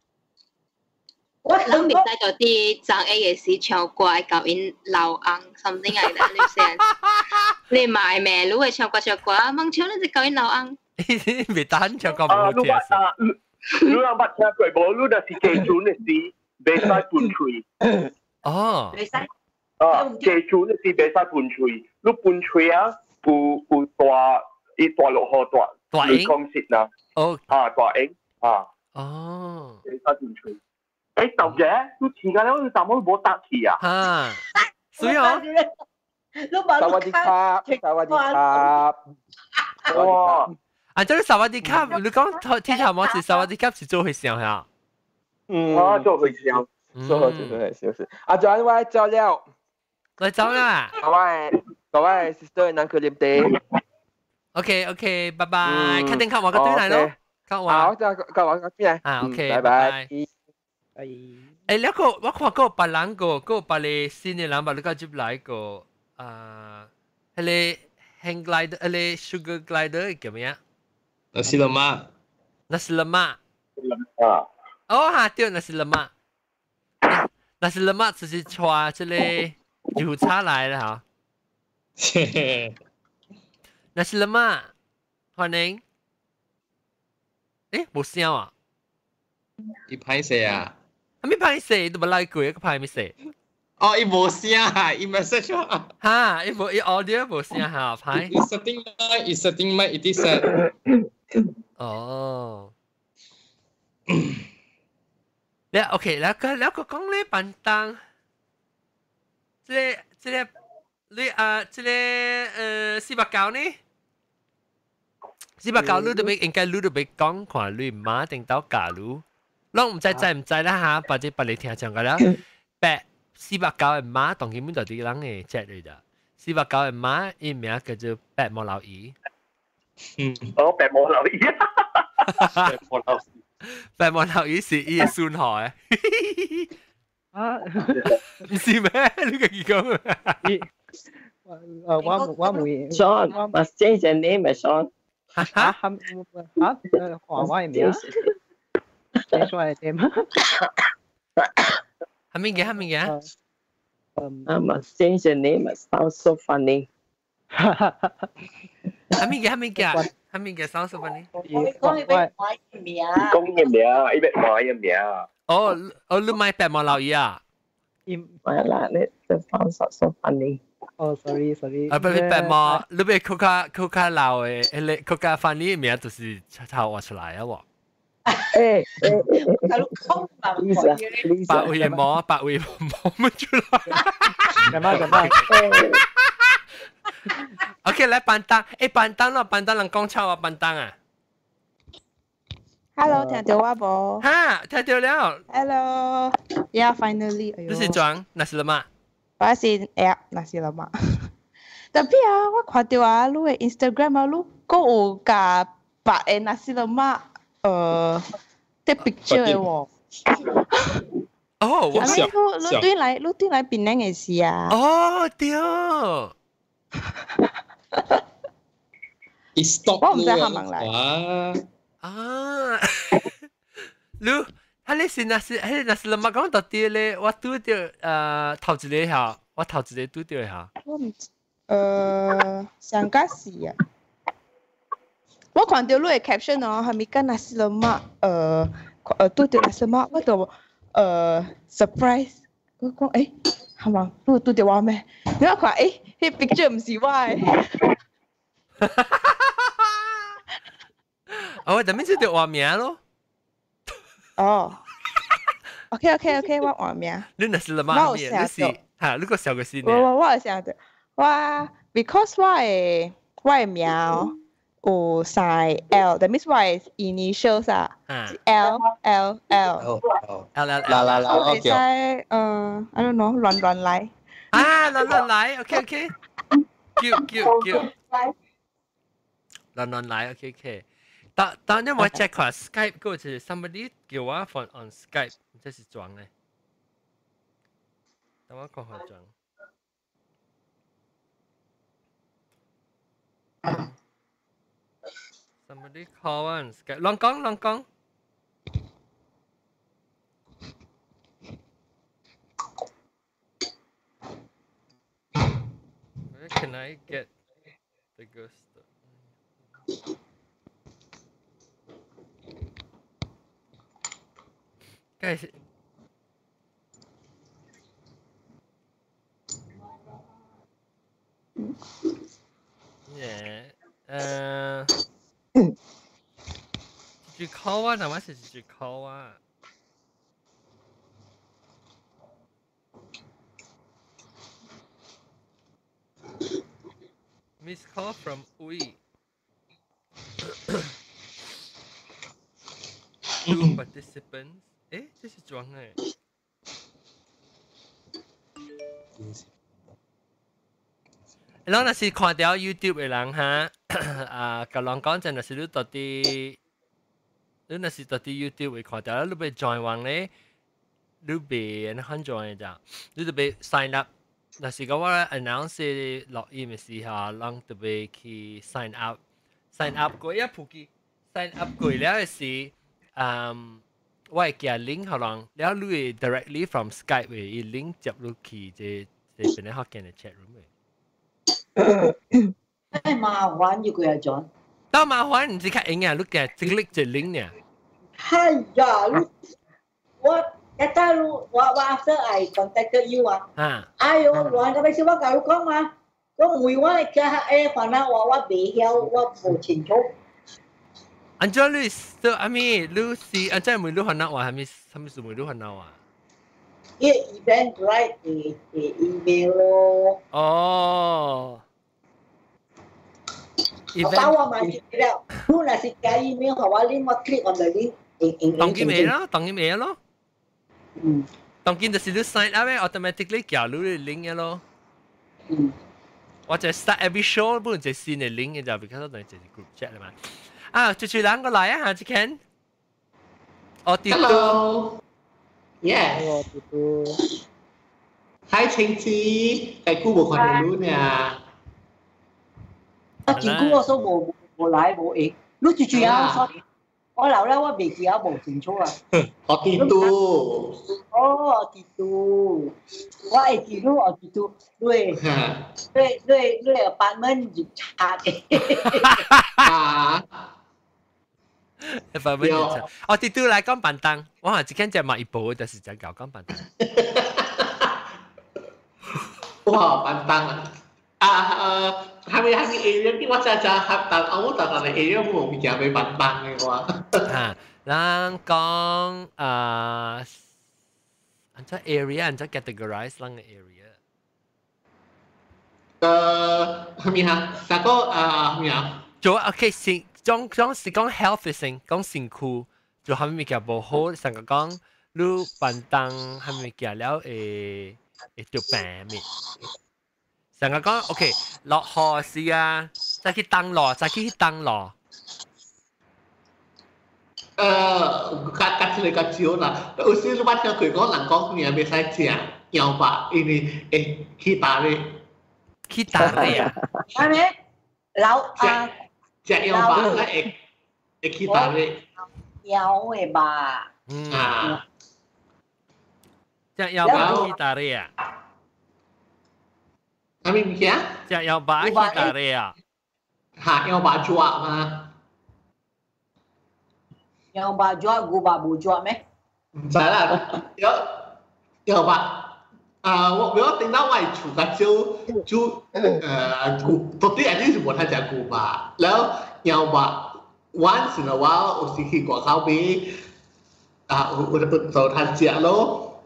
咱袂使到啲張 A 嘅市場怪搞因老翁 something like that， 你先。你買咩？你會唱歌，盲唱你就搞因老翁。 袂單唱歌冇聽。 你有捌聽過無？你若是記住嘅事，袂使噴喙。 哦。 袂使。 記住嘅事袂使噴喙，你噴喙啊，有大，伊大落雨大，你講實啦。 哦。 大影啊。 哦。 袂使噴喙。豆嘅，你前間咧，你淡冇冇搭起啊？ 嚇，所以我， สวัสดีครับสวัสดีครับ哇！ 啊，這個薩瓦迪卡，你講天頭冇是薩瓦迪卡是做會上下。 做會上， 做係小事。阿 John 喂，走了， 我走啦。 各位 sister 能佢念地。 OK，拜拜。肯定靠我個對嚟咯。靠我。 好，就靠我個邊嚟。 啊 ，OK， 拜拜。 แล้วก็ว่าความก็ปลังก็ปเลซินเนี่ยหลังบัดก็จุบหลายก็เฮเลแฮงไกลเดอร์เฮเลชูเกอร์ไกลเดอร์กี่มั้ยนาซิลามา哦哈对那是了嘛那是了嘛就是抓这类邮差来了哈那是了嘛欢迎冇聲啊伊歹勢啊ไม่พายเสยตัวบลายกุยก็พายไม่เสยอ๋ออีโมเสียอีเมสเซจฮะอีโมอีออเดียโมเสียฮะพายอีเซตติ้งไม่อีที่เซตอ๋อแล้วโอเคแล้วก็講咧笨蛋即係你即係489呢489你都俾應該你都俾講看你媽定到假如攏唔知啦嚇，或者你聽唱㗎啦。489嘅媽當然本就啲人嘅隻嚟㗎。489嘅媽伊名叫做白毛老姨。 白毛老姨。 白毛老姨是伊嘅孫孩。唔是咩？你嘅講我唔 Sean must change the name Sean 華話係咩你說係點係咩嘅 I must change the name it sounds so funny 係咩嘅 sounds so funny 講你俾買名講嘅名伊要買嘅名哦你買白毛老姨啊買啦你 sounds so funny Oh, sorry. 不白毛，你俾佢卡老嘅，佢卡翻呢名就是抄我出來啊喎。白會毛乜出來？ 咁啊。 OK，來笨蛋，笨蛋咯，笨蛋人講抄啊，笨蛋啊。 Hello， 聽到我無？ 哈，聽到了。 Hello，yeah finally。 你是裝，那是了嗎？ 我是 app 那是了嘛，特別啊，我看到啊，你嘅 Instagram 啊，你個有加白嘅那是了嘛，啲 picture 嘅喎。 哦， 我想。你對來檳城嘅事啊？ 哦，對。 stop 我唔使行埋嚟。 啊，你你是那是lemak 講到啲咧，我拄到頭一個下，我頭一個拄到下。 我唔上家事啊！我看到你嘅 caption 哦，係咪跟那斯勒馬拄到那斯馬，我就surprise， 我講誒係嘛？你拄到我咩？你我看誒，啲 picture 唔是我嘅。 哦，但係就叫畫名咯。 哦，OK，我畫名。 你那是乜嘢？你是嚇？你個小個先。 我係想到，because 我嘅名有寫 L，that means 我嘅 initials 啊 ，L。我會使I don't know，亂嚟。 啊，亂嚟 ，OK，叫。亂嚟 ，OK。但因為我 check 下 Skype 嗰個 somebody 叫我 on Skype， 這是裝咧。等我講下裝。somebody call on Skype， 亂講。Where can I get the ghost? Guys, yeah. Did you call one? How much did you call one? Miss call from Ui. 2 participants. 這是裝誒。然後那是看到 YouTube 嘅人哈，甲人講真，那是你到底，你那是到底 YouTube 會看到，你被 join 完咧，你被人看 join 咋，你就被 sign up。那是講我 announce 落音嘅時候，人就被去 sign up 過一鋪機 sign up 過了嘅是，我係寄 link 可能，แล้ว你 directly from Skype 嘅 link 接入去這邊咧學見嘅 chat room 嘅。 太麻煩要佢又轉。 當麻煩唔知佢應啊，你嘅click 隻 link 呢？ 係呀，我kata lu after I contacted you ayo luan ka besi wa ka lu ko ma ko mui wa ka fana wa be hiao wa bo chin chu anh cho lu so ami lu si anh cho mui lu hana wa hami hami su mui lu hana wa event right email lo oh event wa ma chi da lu là si ka email ha wa link wa click on the link tong email lo當見就是你 sign up 咧 ，automatically 叫你嘅 link 嘅咯。或者 start every show 本來就先嘅 link 嘅就，because 當然就係 group chat 啦嘛。啊，最兩個嚟啊，下次 Ken。我跌到。 Yes。Hi 晴子，係姑冇看到你呢。 前姑我都冇嚟冇影，你最主要sorry。我留咧，我未記得無清楚啊。 我記到。 哦，記到。我係記到，我記到，你apartment 熱查嘅。 啊 ？apartment 熱查。我記到嚟講板凳，我係只間只買一部，就是只搞講板凳。 哇，板凳啊！Hami area ที่ว่าจะหักตังเอาแต่ใน area ผมมีอย่างไปบันๆเลยว่า lang kong อันจะ area อันจะ categorize lang area มีฮะแต่ก็มีฮะ做 OK 先講是講 health 嘅先講辛苦就係咪叫無好成個講你板凳係咪叫了會條病咩成日講 OK 落河時啊，再去登落，再去登落。 kacil kacil lah. Usia lu baca tu kau nak kau punya biasa cia, yang pak ini kita ni. Kita ni ya. Apa? Lau 隻有吧，咧會去打咧。 腰嘅吧。 啊。 隻有吧去打咧啊？ 係咪唔記啊？ 隻有吧去打咧啊？ 嚇，有吧抓嘛？ 有吧抓，古吧冇抓咩？ 唔使啦，有吧。我聽到我係廚家就古，到底係啲冇太隻古吧，แล้ว有吧 once in a while 有時去外口俾有做太隻咯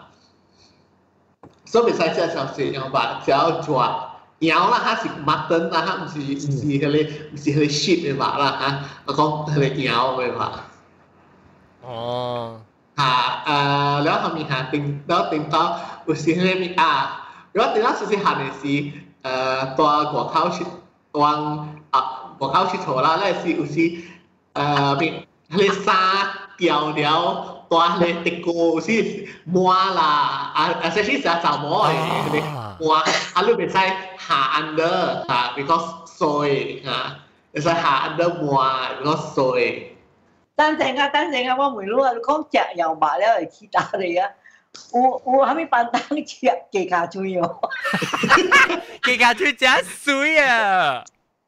所以唔使隻小時有吧，只要抓。羊啦，它是 mutton 啦，它唔是迄個 sheep 嘅吧啦嚇，我講迄個羊嘅吧。 哦。 แล้วเขามีหาติงแล้วติงต่ออุสิเฮมีแล้วติงแล้วสุสิหาเนี่ยสิตัวหัวเข้าชิตัวหัวเข้าชิโถแล้วแล้วสิอุสิมีเลซาเกี่ยวเดียวตัวเลติโกสิมัวล่ะเซชิสาสาวมัวเลยมัวลูกเป็นไซหาอันเดอร์because soy เป็นไซหาอันเดอร์มัว because soy 等陣啊！我問你啊，你講隻油白咧係去打你啊？有蝦米板當隻雞架嘴哦？ 雞架嘴真水啊！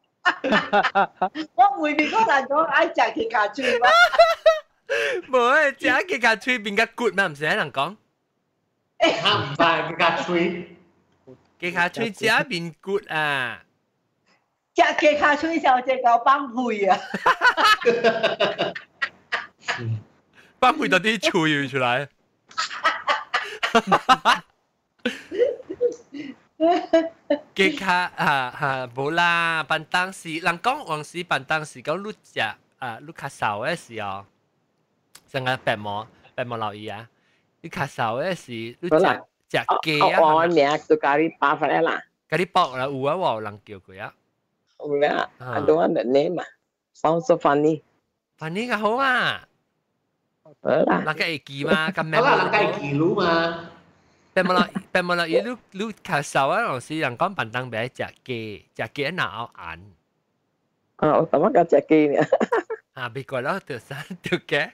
我問你嗰陣講愛食雞架嘴嗎？ 冇啊，食雞架嘴變個骨嘛，唔使人講。 嚇唔係雞架嘴， 雞架嘴食變骨啊！ 食雞架嘴就隻狗崩配啊！ 幫配到啲脆出來。嘅卡冇啦，辦當時人講往時辦當時講碌隻碌卡手嘅時候，成個白毛老姨啊，碌卡手嘅時碌隻雞啊， 我名就咖喱包翻嚟啦， 咖喱包啦，有啊，我有人叫佢啊， 有啊，I don't want the name 啊 ，sounds so funny。funny 嘅好啊。 啦， 那個會記嘛？咁咩？ 那個會記錄嘛？ 別冇啦，你卡手啊！老師人講笨蛋俾隻雞哪眼？ 我怎麼講隻雞呢？ 別個啦，條山條嘅。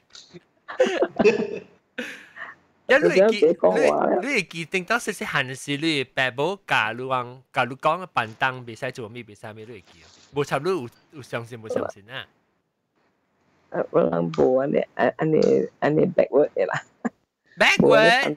你會記定到細漢時，你爸母教你講笨蛋別使做咩別使咩，你會記。冇插你有相信冇相信啊？ 我諗冇你 backward 嘅啦。 backward？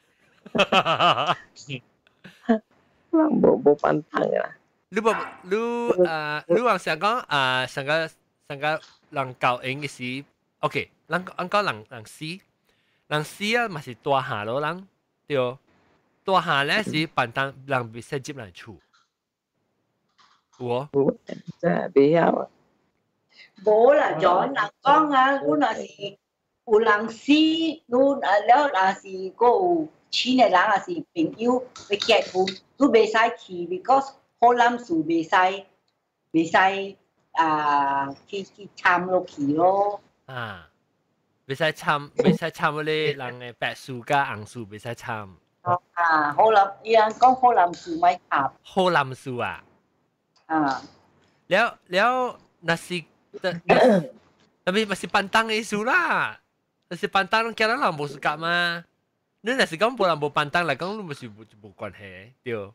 我諗冇笨蛋嘅啦。 你話成個人教英嘅時 ，OK， 人講人試啊，咪是大下咯，人對，大下咧是笨蛋，人別使接人處。有真係比較。 冇啦，咗人講啊，我那是有人死，我了那是個錢嘅人也是朋友，你結婚都未使去 ，because 好諗數未使去參落去咯。 未使參嗰啲人嘅白樹加紅樹未使參。 好諗，有人講好諗數咪合。 好諗數啊！แล้ว那是。tapi masih pantang isu lah. Masih pantang kira lah mau suka mah. Ni nasi kamu pulang mau pantang lah, kamu masih bukan he, tio.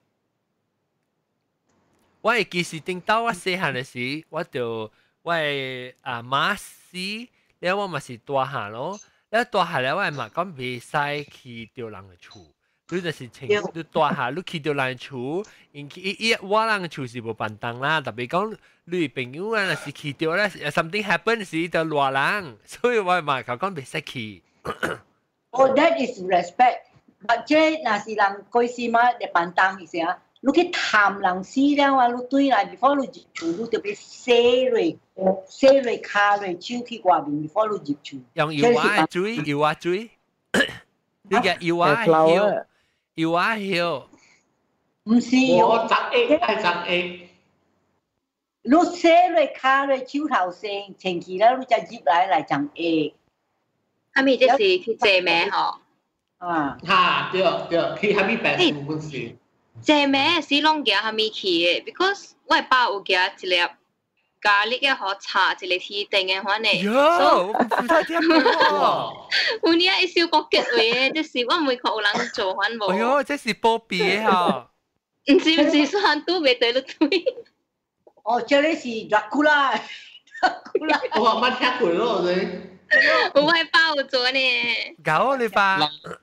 我係幾時聽到我細漢嘅時，我就我係媽時，然後我咪是大漢咯，然後大漢咧我係嘛講未使去掉人嘅厝。你就是情，你大下你去到人厝，我人厝是無辦當啦。特別講你朋友啊，若是去到咧，something happen 時就亂人，所以我係嘛講未使去。 Oh, that is respect. But 即若是人過世嘛，你辦當嘅時候，你去探人死了啊，你對來 before 你入厝，你特別洗瑞卡瑞手去外面 before 你入厝。 用油啊水，你嘅油啊香。要啊要， 唔是我摘 A 係摘 A。 你寫嚟卡嚟手頭先，前期咧你就入嚟摘 A。 係咪即是去借名嗬？ 對，佢係咪白樹本事？ 借名是攏嘅係咪去嘅 ？Because 我爸有嘅一粒咖喱嘅好茶，一個鐵定嘅話呢。 喲，唔太聽過。 有呢一小個結位嘅，即是我唔會確有人做翻無。 哎呦，這是波比嘅嚇。 唔是算都未對得對。 哦，這裡是 Dracula。 我乜聽過咯，你。 有外包做呢。 搞你吧。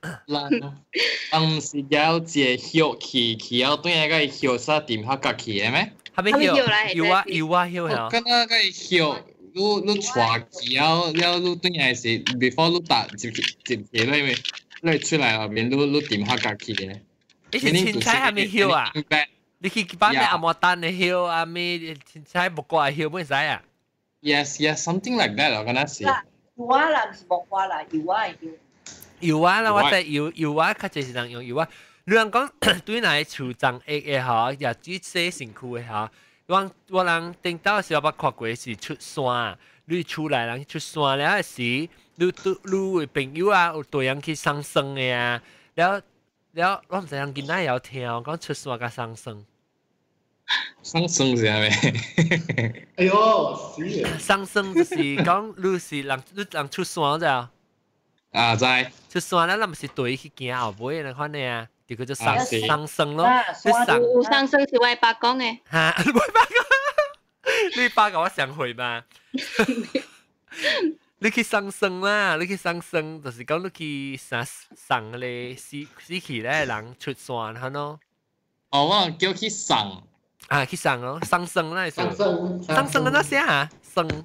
人是要借休去要對那個休啥點下隔去嘅咩？ 係咪休？要啊休係。 跟那個休，你傳去了你對那是 before 你打接你出來後面你點下隔去嘅。 你是凊彩係咪休啊？你去把咩阿莫丹嘅休啊咩凊彩木瓜休唔使啊 ？Yes, something like that 我覺得是。 油啊啦，唔是木瓜啦，油啊係叫。 油啊啦，我哋油啊，較濟是人用油啊。你人講對那厝長液嘅嚇，也只洗身軀嘅嚇。我人頂到時候捌看過是出山，你出來人出山了時，你嘅朋友啊，有對人去上山嘅啊，了我唔知人囡仔有聽講出山甲上山。 上升是咩？ 哎呦，死啊！ 上升就是講你是人出山咋？ 啊，知。 出山咧，咱唔是對去行後尾那款嘅啊，就叫做上升咯。 有上升是外八講嘅。 嚇，外八講，你八個我想會嘛？你去上升啦，你去上升就是講你去上咧死去咧人出山嚇咯。 哦，我叫去上。 啊，去上咯，上升啦，上升嘅那些嚇，升。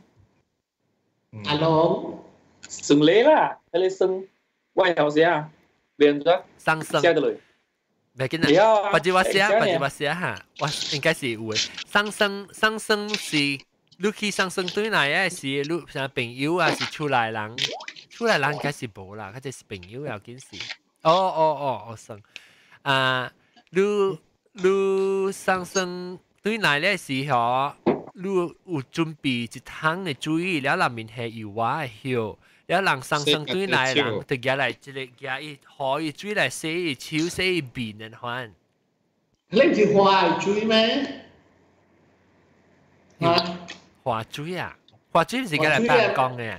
Hello，升嚟啦，你升，我係頭先啊，變咗上升。 寫到嚟。 唔緊要，或者我寫嚇，我應該是有嘅。上升是你去上升對嚟嘅是你像朋友啊，是出來人應該是冇啦，佢就是朋友有件事。哦，升啊，你上升對嚟嘅時候，你有準備一桶嘅水，了裡面係油啊油，了人上升對嚟人，就夾嚟一個夾一河一水嚟洗一手洗一面嘅款。 你唔是花水咩？ 花水啊，花水唔是夾嚟辦公嘅。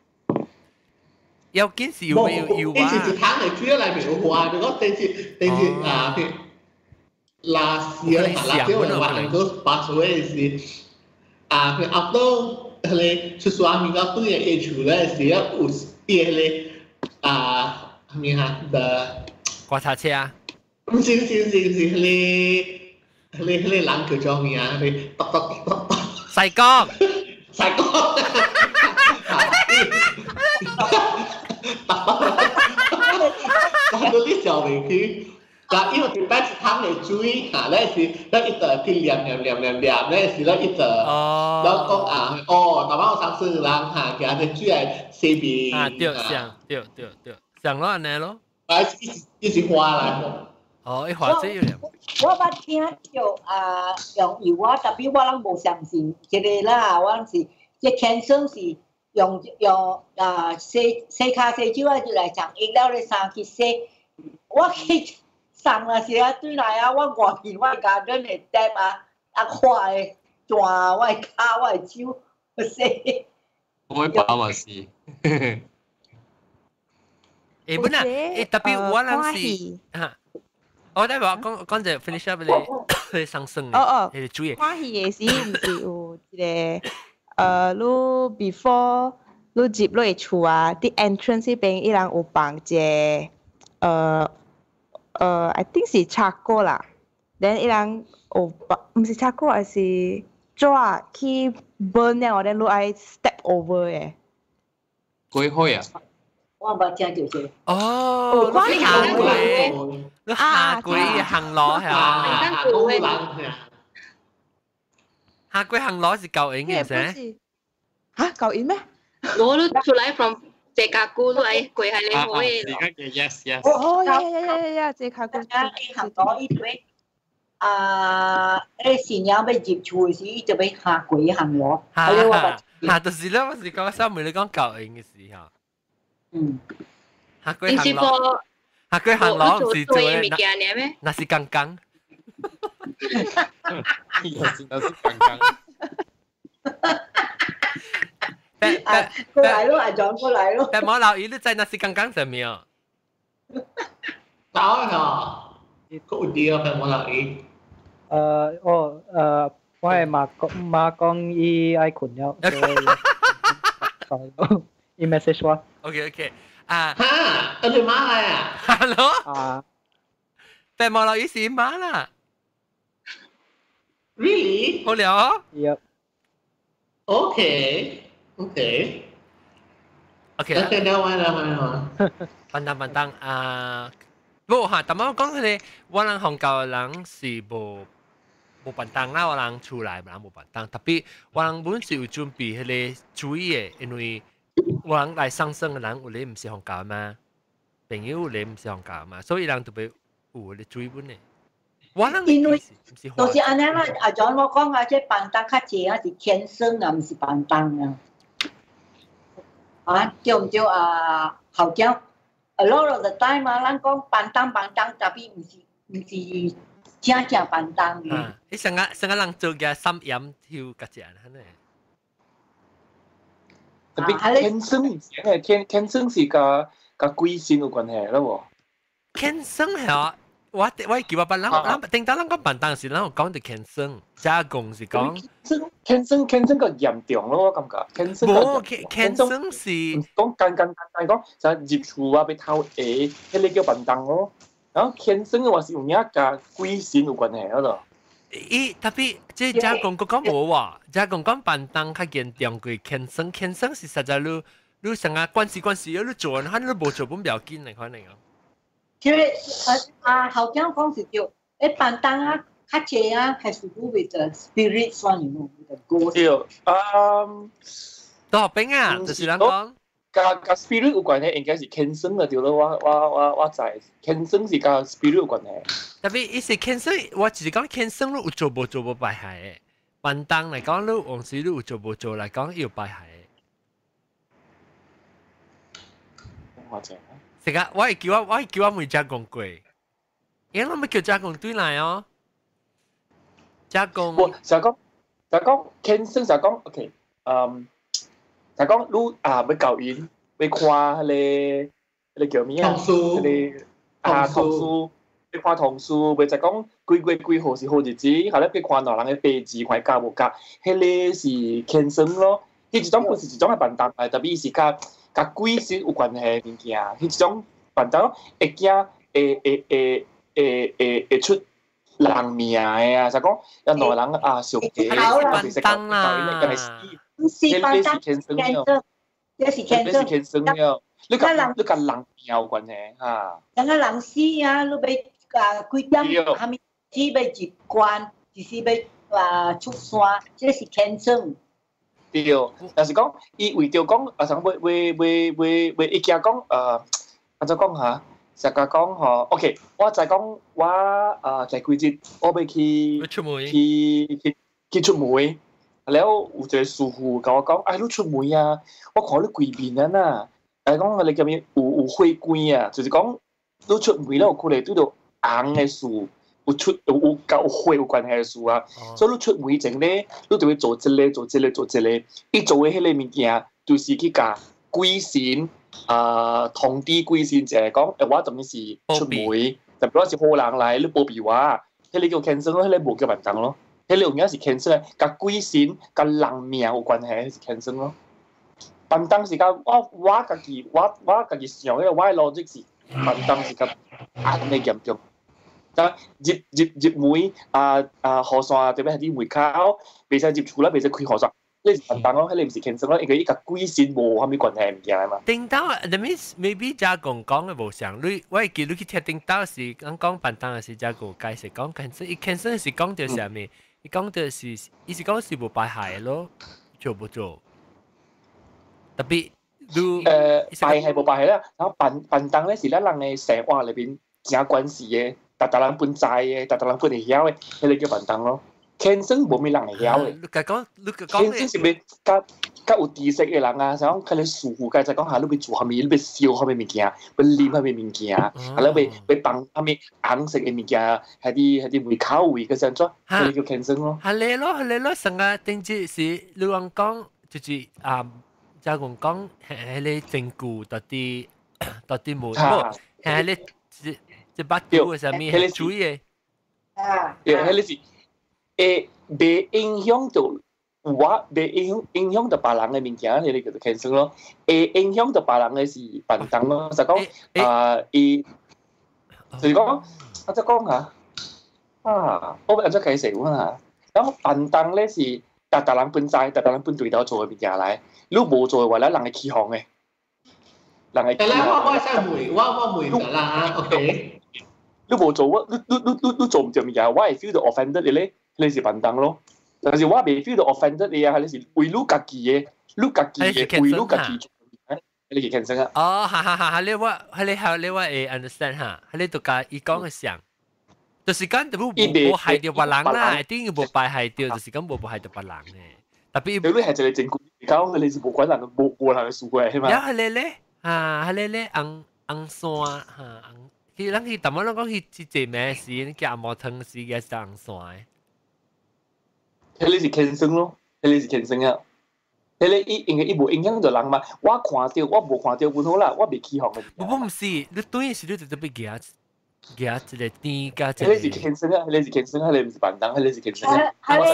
有件事要啊。 呢是一桶嘅水裡面有花，如果第二啊。last year waktu itu pas sih after le suami aku ya juga sih le the 刮擦車啊？ 唔是le 冷叫做咩啊？le 細哥。 嗰啲小明佢。嗱，因為佢擺一桶嚟水嚇，咧是咧一直去黏咧是咧一直，然後講台灣有上次人嚇，其實啲水係洗面啊，對，上咯安尼咯， 一時花來。 哦，一花水有咧。 我捌聽到用油啊，特別我人無相信，即個啦，我是即天生是用洗骹洗手啊，就來長液了咧衫去洗，我去。上啊時啊，對來啊，我外邊我家人會掂啊，花嘅轉我嘅骹我嘅手洗。 我爸嘛是。 誒本啊，特別我諗是嚇，我等下講就 finish up 你上升嘅，你注意。 歡喜嘅時唔是有一個你 before 你入嚟厝啊，啲 entrance 嗰邊伊人有放一I think 是插過啦 ，then 伊人有唔是插過，係是紙去 burn 了，then 你愛 step over 嘅。 幾好啊！ 我冇聽到啫。 哦，你行過，你行過行路係啊？行過行路是舊影嘅啫。 嚇舊影咩？ 我都出來 from。這家姑都係跪喺你會。 Yes。 哦呀，這家姑。 行到呢邊誒新娘要入厝嘅時，伊就要下跪行路。 嚇，就是咧，我是講三妹你講舊影嘅時候。下跪行路。下跪行路唔是做嘅，那是剛剛。 那是剛剛。 过来咯，阿john过来咯。 白毛老姨，你在那是刚刚什么呀？ Tahu no. Kau dia kan malah ni. 我係馬公伊愛困了，伊 message 我。 OK 啊。 Ha, ada mana ya? Hello. 白毛老姨是媽啦。 Really? 好了。 Yep. Okay. Okay, dah mana. 笨蛋啊！不哈，但我講佢哋，我人韓教人是無笨蛋啦，我人出來人無笨蛋，特別我人本是有準備佢個注意嘅，因為我人來上升嘅人有啲唔是韓教嘛，朋友有啲唔是韓教嘛，所以人特別有啲注意本嘅。我人因為就是安尼啦，阿 John 我講啊，即笨蛋較濟啊，是天生啊，唔是笨蛋啊。啊，對唔對啊？後腳 a lot of the time 啊，咱講笨蛋，特別唔是正笨蛋嘅。 你成日人做嘅心飲跳嗰隻人，係咪？ 特別天生唔係嘅，天生是甲貴先有關係咯喎。 天生係啊。我叫我笨人，定當咱講笨蛋時，咱有講到天生，加工是講天生個嚴重咯，我感覺天生個天生是講簡單講，就係接觸啊，被偷誒，迄個叫笨蛋咯。然後天生嘅話是有影甲貴先有關係嗰度。 特別即係加工講無喎，加工講笨蛋較嚴重過天生是實在你成日關係，你做人，你無做本唔要緊嚟可能啊。 其實後講講是叫笨蛋啊，較濟啊，has to do with the spirits one, you know, with the ghost。 多學兵啊，就是人講。 甲 spirit 有關係，應該是天生嘅對咯，我知，天生是甲 spirit 有關係。 特別伊是天生，我只是講天生你有做無敗害嘅，笨蛋嚟講你往時你有做無做嚟講要敗害嘅。 我知。 成日我係叫我妹加工過，因為我咪叫加工對嚟哦。加工。 就講天生就講 OK，就講你要教因，要看你叫咩啊？童書，要看童書，咪就講幾號是好日子，後來要看老人嘅八字，看教無教，迄個是天生咯。呢一種不是一種係笨蛋，特別是甲鬼神有關係物件，迄種笨蛋會驚會出人命嘅啊！就講有內人啊上街， 笨蛋啦， 唔是笨蛋，這是天生嘅。你甲人命有關係嚇。 人個人死啊，你要幾點下面只要入關，就是要出山，這是天生。 對，但是講，伊為着講，想為一家講，安怎講嚇？實家講吼 ，OK， 我就講我在幾日，我要去出門，然後有一個師傅甲我講，你出門啊，我看你規面啊吶，講你叫咩有血光啊，就是講你出門咧有可能對到紅嘅樹。有甲有血有關係嘅事啊，所以你出門前咧，你就會做一個，伊做嘅迄個物件，就是去甲鬼神通知鬼神就係講，我當然是出門，特別我是好人來，你保庇我，迄個叫天生咯，迄個無叫笨蛋咯，迄個有影是天生嘅，甲鬼神甲人命有關係，是天生咯。笨蛋是甲我家己想嘅，我嘅邏輯是笨蛋是甲壓力嚴重。入門河山特別係啲門口，未使入厝啦，未使開河山，你是笨蛋咯，迄個唔是天生咯，因為伊甲鬼神無蝦米關係物件嘛。 頂到，that means maybe 加工講嘅無相，我會記你去聽頂到是講笨蛋嘅時，加工解釋講天生，伊天生是講到啥物？伊講到是，伊是講是無敗害咯，做唔做？特別你敗害無敗害啦，然後笨蛋咧是咱人嘅生活裏邊正關係嘅。大人本知嘅，大人本會曉嘅，迄個叫笨蛋咯。天生無咩人會曉嘅。天生是咪較有知識嘅人啊？就講佢哋師傅介就講下，你要做蝦米，你要燒蝦米物件，要啉蝦米物件，啊，你要放蝦米紅色嘅物件，係啲胃口胃嘅時陣，佢哋叫天生咯。 係你咯，成日定住是你講就是就講你整蠱到啲冇，你一把刀嘅上面係主嘅。 迄個是袂影響到我，袂影響到別人嘅物件，迄個叫做 cancel 咯。會影響到別人嘅是笨蛋咯，就講就是講，我即講嚇我按照解釋嚇。然後笨蛋咧是特人本在，特人本對頭做嘅物件嚟，你無做嘅話咧，人係起哄嘅，人係。 但係我想問，我問咗啦 ，OK。 你無做你做唔着物件，我係 feel 到 offended 你咧，你是笨蛋咯。但是我未 feel 到 offended 你啊，你是為你家己嘅，你家己嘅，為你家己做嘅，你係 cancel 啊。 哦，哈，你話會 understand 嚇，你度家伊講嘅想。就是講冇害到別人啦，一定要冇敗害到，就是講冇害到別人嘅。特別你係一個正確講，你是冇關人冇人嘅事嘅，係嘛？ 有係你咧，係你咧，紅山嚇，佢諗佢點樣講佢做咩事？你叫阿毛藤事嘅是紅山嘅。 你是天生咯，你是天生啊！你應該冇影響到人嘛？我看到我冇看到本好啦，我未起行嘅。 我唔是，你對時你就特別驚。一個點加一個。你是天生啊！你是天生啊！你唔是笨蛋，你是天生啊！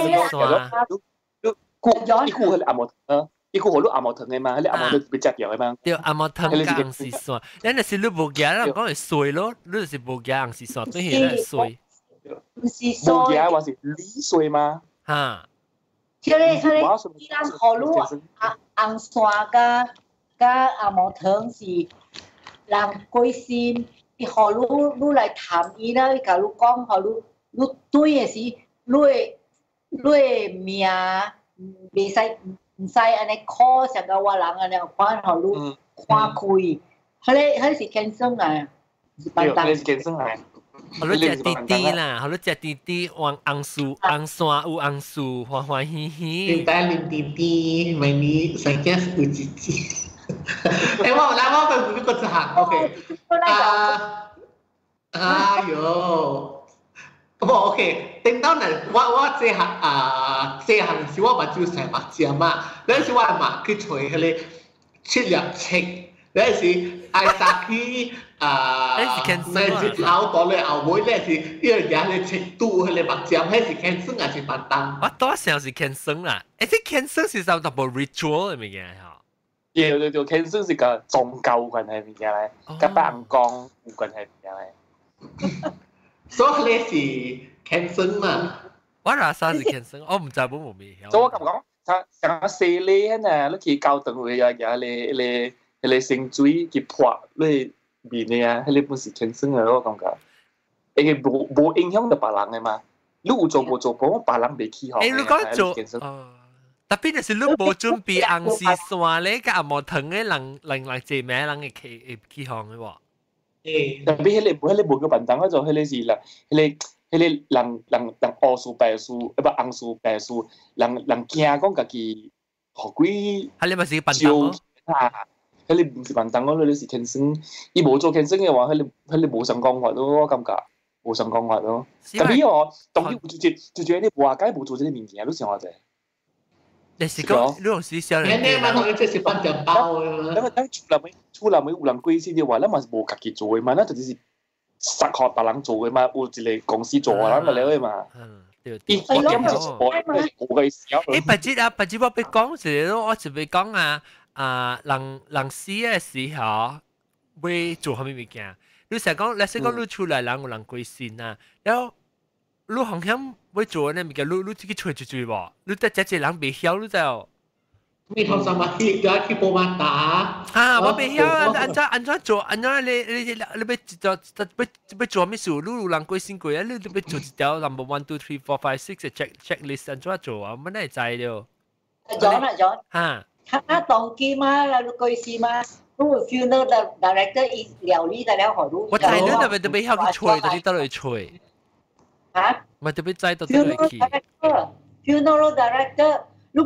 伊個係阿毛藤啊，伊個好多阿毛藤嘅嘛，你阿毛藤被摘掉嘅嘛。 對，阿毛藤加紅絲線，你那是你無驚，人講係衰咯，你就是無驚紅絲線，對起來衰。 唔是衰， 無驚話是你衰嘛？ 嚇。 即係既然學你紅線加阿毛藤是人歸心。你何你來談伊啦？你甲你講，何你對嘅是你命袂使唔使安尼考上個我人安尼看何你看開，迄是天生啊，是笨蛋。 你是天生啊！ 何你食滴滴啦，何你食滴滴往紅樹紅山有紅樹，歡歡喜喜。 你帶啉滴滴，咪你成日有自己。哎，我對呢個字行 ，OK。哎呦，不 OK。等到呢，我這行時我目睭成目睭嘛，嗰時我係嘛去找迄個出入冊，嗰時愛搭去那是後多咧後尾咧是一樣嘢冊ตู้迄個目睭，迄是天生還是笨蛋？ 我多少是天生啦，即天生是有特別 ritual 嘅物件嚇。 對，天生是個宗教關係物件嚟，甲白人講有關係物件嚟。 所以你是天生嘛？ 我哪啥是天生？我唔知本冇咩曉。 所以我咁講，像細粒呢，你去教堂位啊，你聖水去潑你面嘅啊，你本是天生嘅咯，感覺。因為冇影響到別人嘅嘛，你有做冇做，冇別人未起好。 你講做，特別就是你冇準備紅絲線咧，甲冇藤嘅人做咩人嘅起行嘅喎。 特別迄個冇叫笨蛋嗰種，迄個是啦，迄個人黑樹白樹，不紅樹白樹，人驚講家己學鬼， 係你咪是笨蛋咯。 迄個唔是笨蛋咯，你是天生，伊冇做天生嘅話，迄個冇上講法咯，我感覺冇上講法咯。特別我當然就覺得你話解冇做呢啲物件，你想話啫。 你是講你用時少人嘅嘛？你這是半隻包嘅。 咱厝內有人歸先嘅話，咱嘛是無家己做嘅嘛，咱就是實學別人做嘅嘛，有一個公司做啊，咱咪了嘅嘛。 對。 我點就我嘅時候。 白紙我俾講時咯，我就俾講人死嘅時候會做乜物件？你成講，你講你出來人有人歸先啊，然後。你好像會做呢物件，你自己吹一吹喎，你得只隻人未曉，你知道？ 你頭先咪去波馬打。 我未曉，安怎做？安怎你要做咩事？你有人歸先歸啊？你要做一條 number 1 2 3 4 5 6嘅 checklist，安怎做啊？乜都係知了。 John。他當機嘛，你歸先嘛？如果 funeral director 料理得了好多。 我睇你特別曉去吹，特別得嚟吹。咪特別知道 funeral director， 你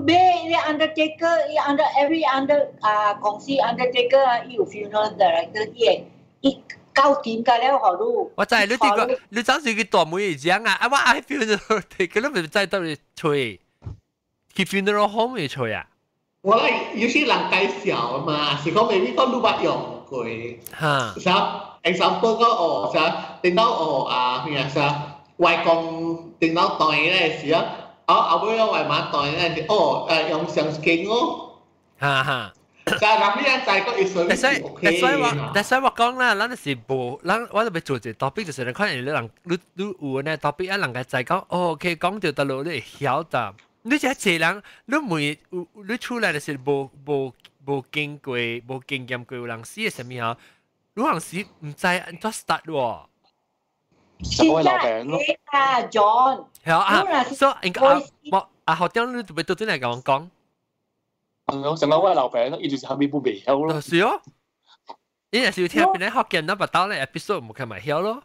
under every 公司 undertaker 有 funeral director 伊搞掂㗎了好多。 我知你早時佢大妹講啊，我愛 funeral director，你咪知道你吹，去 funeral home 咪吹啊？ 我嚟有些人介紹嘛，是講 maybe 講你捌用過。 嚇。 example 個哦，電腦哦啊，咩啊？外公電腦台咧時啊，後尾我外媽台咧哦用上鏡哦。 嚇嚇。 就咁樣就係個 issue OK。 但係我講啦，咱是無，咱我就要做一個 topic，就是你看你人，你有呢 topic 啊，人家就講哦，OK，講到道路你會曉得。你只係人，你每你出來就是無經過、無經驗過，有人死係什麼啊？有人死唔知按怎 start 喎。 現在你啊 John， 係啊，所以我學長你特別到真係咁講。 成個我老闆，伊就是後面不袂曉咯。 是哦，你若是有聽邊啲學見那把刀咧 episode 唔可咪曉咯。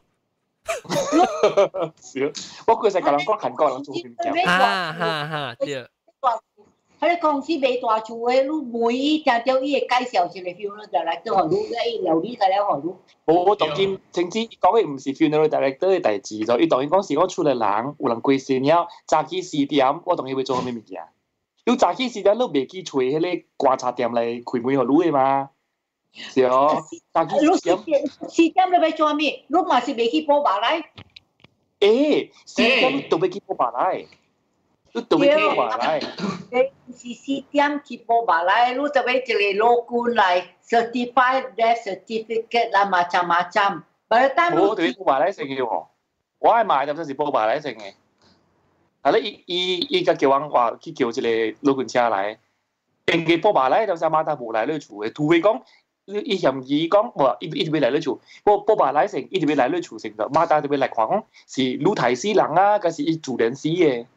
是，我佢成個人講韓國人做點樣？ 哈，對。 佢哋公司未大厝嘅，你每一條條伊嘅介紹一個 funeral director，你咧料理嘅了，你。 我當然，甚至講嘅唔是 funeral director 嘅代志咗，伊當然講是我出嚟人，有人過身了，早起4點，我當然會做咩物件。你早起4點，你未去找迄個觀察店嚟開門互你嘅嘛？是哦，早起4點你要做咩？你嘛是未去補白來？ 4點都未去補白來。你都未去補白來。 你是4點去補白來，你就要一個攞官來 certified death certificate 啦，macam-macam。 我對補白來成嘅喎，我係買就真是補白來成嘅。係咧，伊個叫我話去叫一個老官車來，應該補白來就係馬達無來你厝嘅，除非講伊嫌伊講話伊特別來你厝，補白來成伊特別來你厝成就馬達特別來看講是魯台死人啊，還是伊自然死嘅。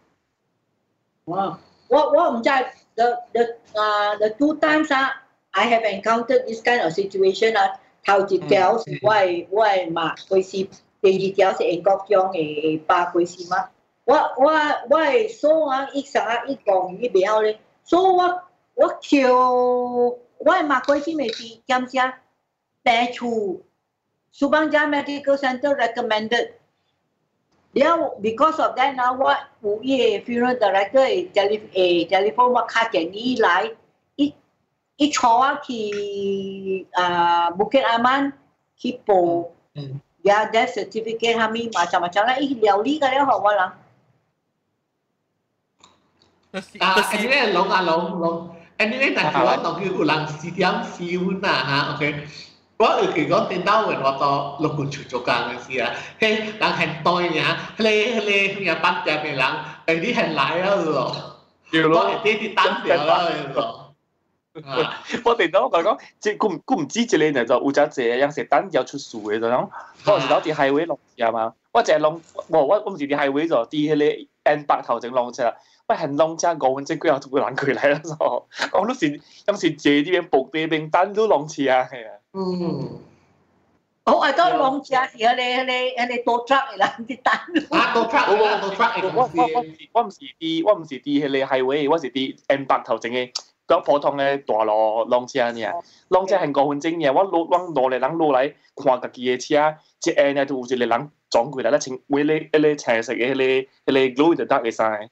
我唔知 the 2 times I have encountered this kind of situation 頭一條是我係媽過世，第二條是英國鄉嘅爸過世嘛。我係所一生一講伊袂曉咧，所以我叫我係媽過世咪是點寫病厝，蘇邦家 medical center recommended。Now, because of that, now what we funeral director telephone 我卡建議來，一坐我去Bukit Aman 去報，呀 death certificate 下面macam-macam啦，伊料理個了好我人。 anyway 龍，anyway 但係我當佢有人4點4分啊嚇 ，OK。我佢講電腦員我到六個處做工嘅事啊，嘿，人很多呀，佢人班入面人，啲很來啊咯，我係啲單調啦咯。 我電腦我講，即係唔知一個人就有隻隻樣是單調出事嘅就講，我是到啲 highway 落車嘛，我淨係弄，我唔是啲 highway 就啲迄個 N 8頭前弄車。喂，很弄車5分鐘幾後就會攔佢嚟啦，就我都是有時借啲邊報啲邊單都弄車啊，係啊。 我都弄車是嗰多 truck 嚟啦，啲單。 多 truck 我唔是啲迄個 highway， 我是啲 N 8頭前嘅嗰普通嘅大路弄車呢，弄車係5分鐘嘅，我落嚟人落嚟看家己嘅車，一下呢就有一個人撞過嚟啦，前為你青色嘅迄個 glow 就得嘅晒。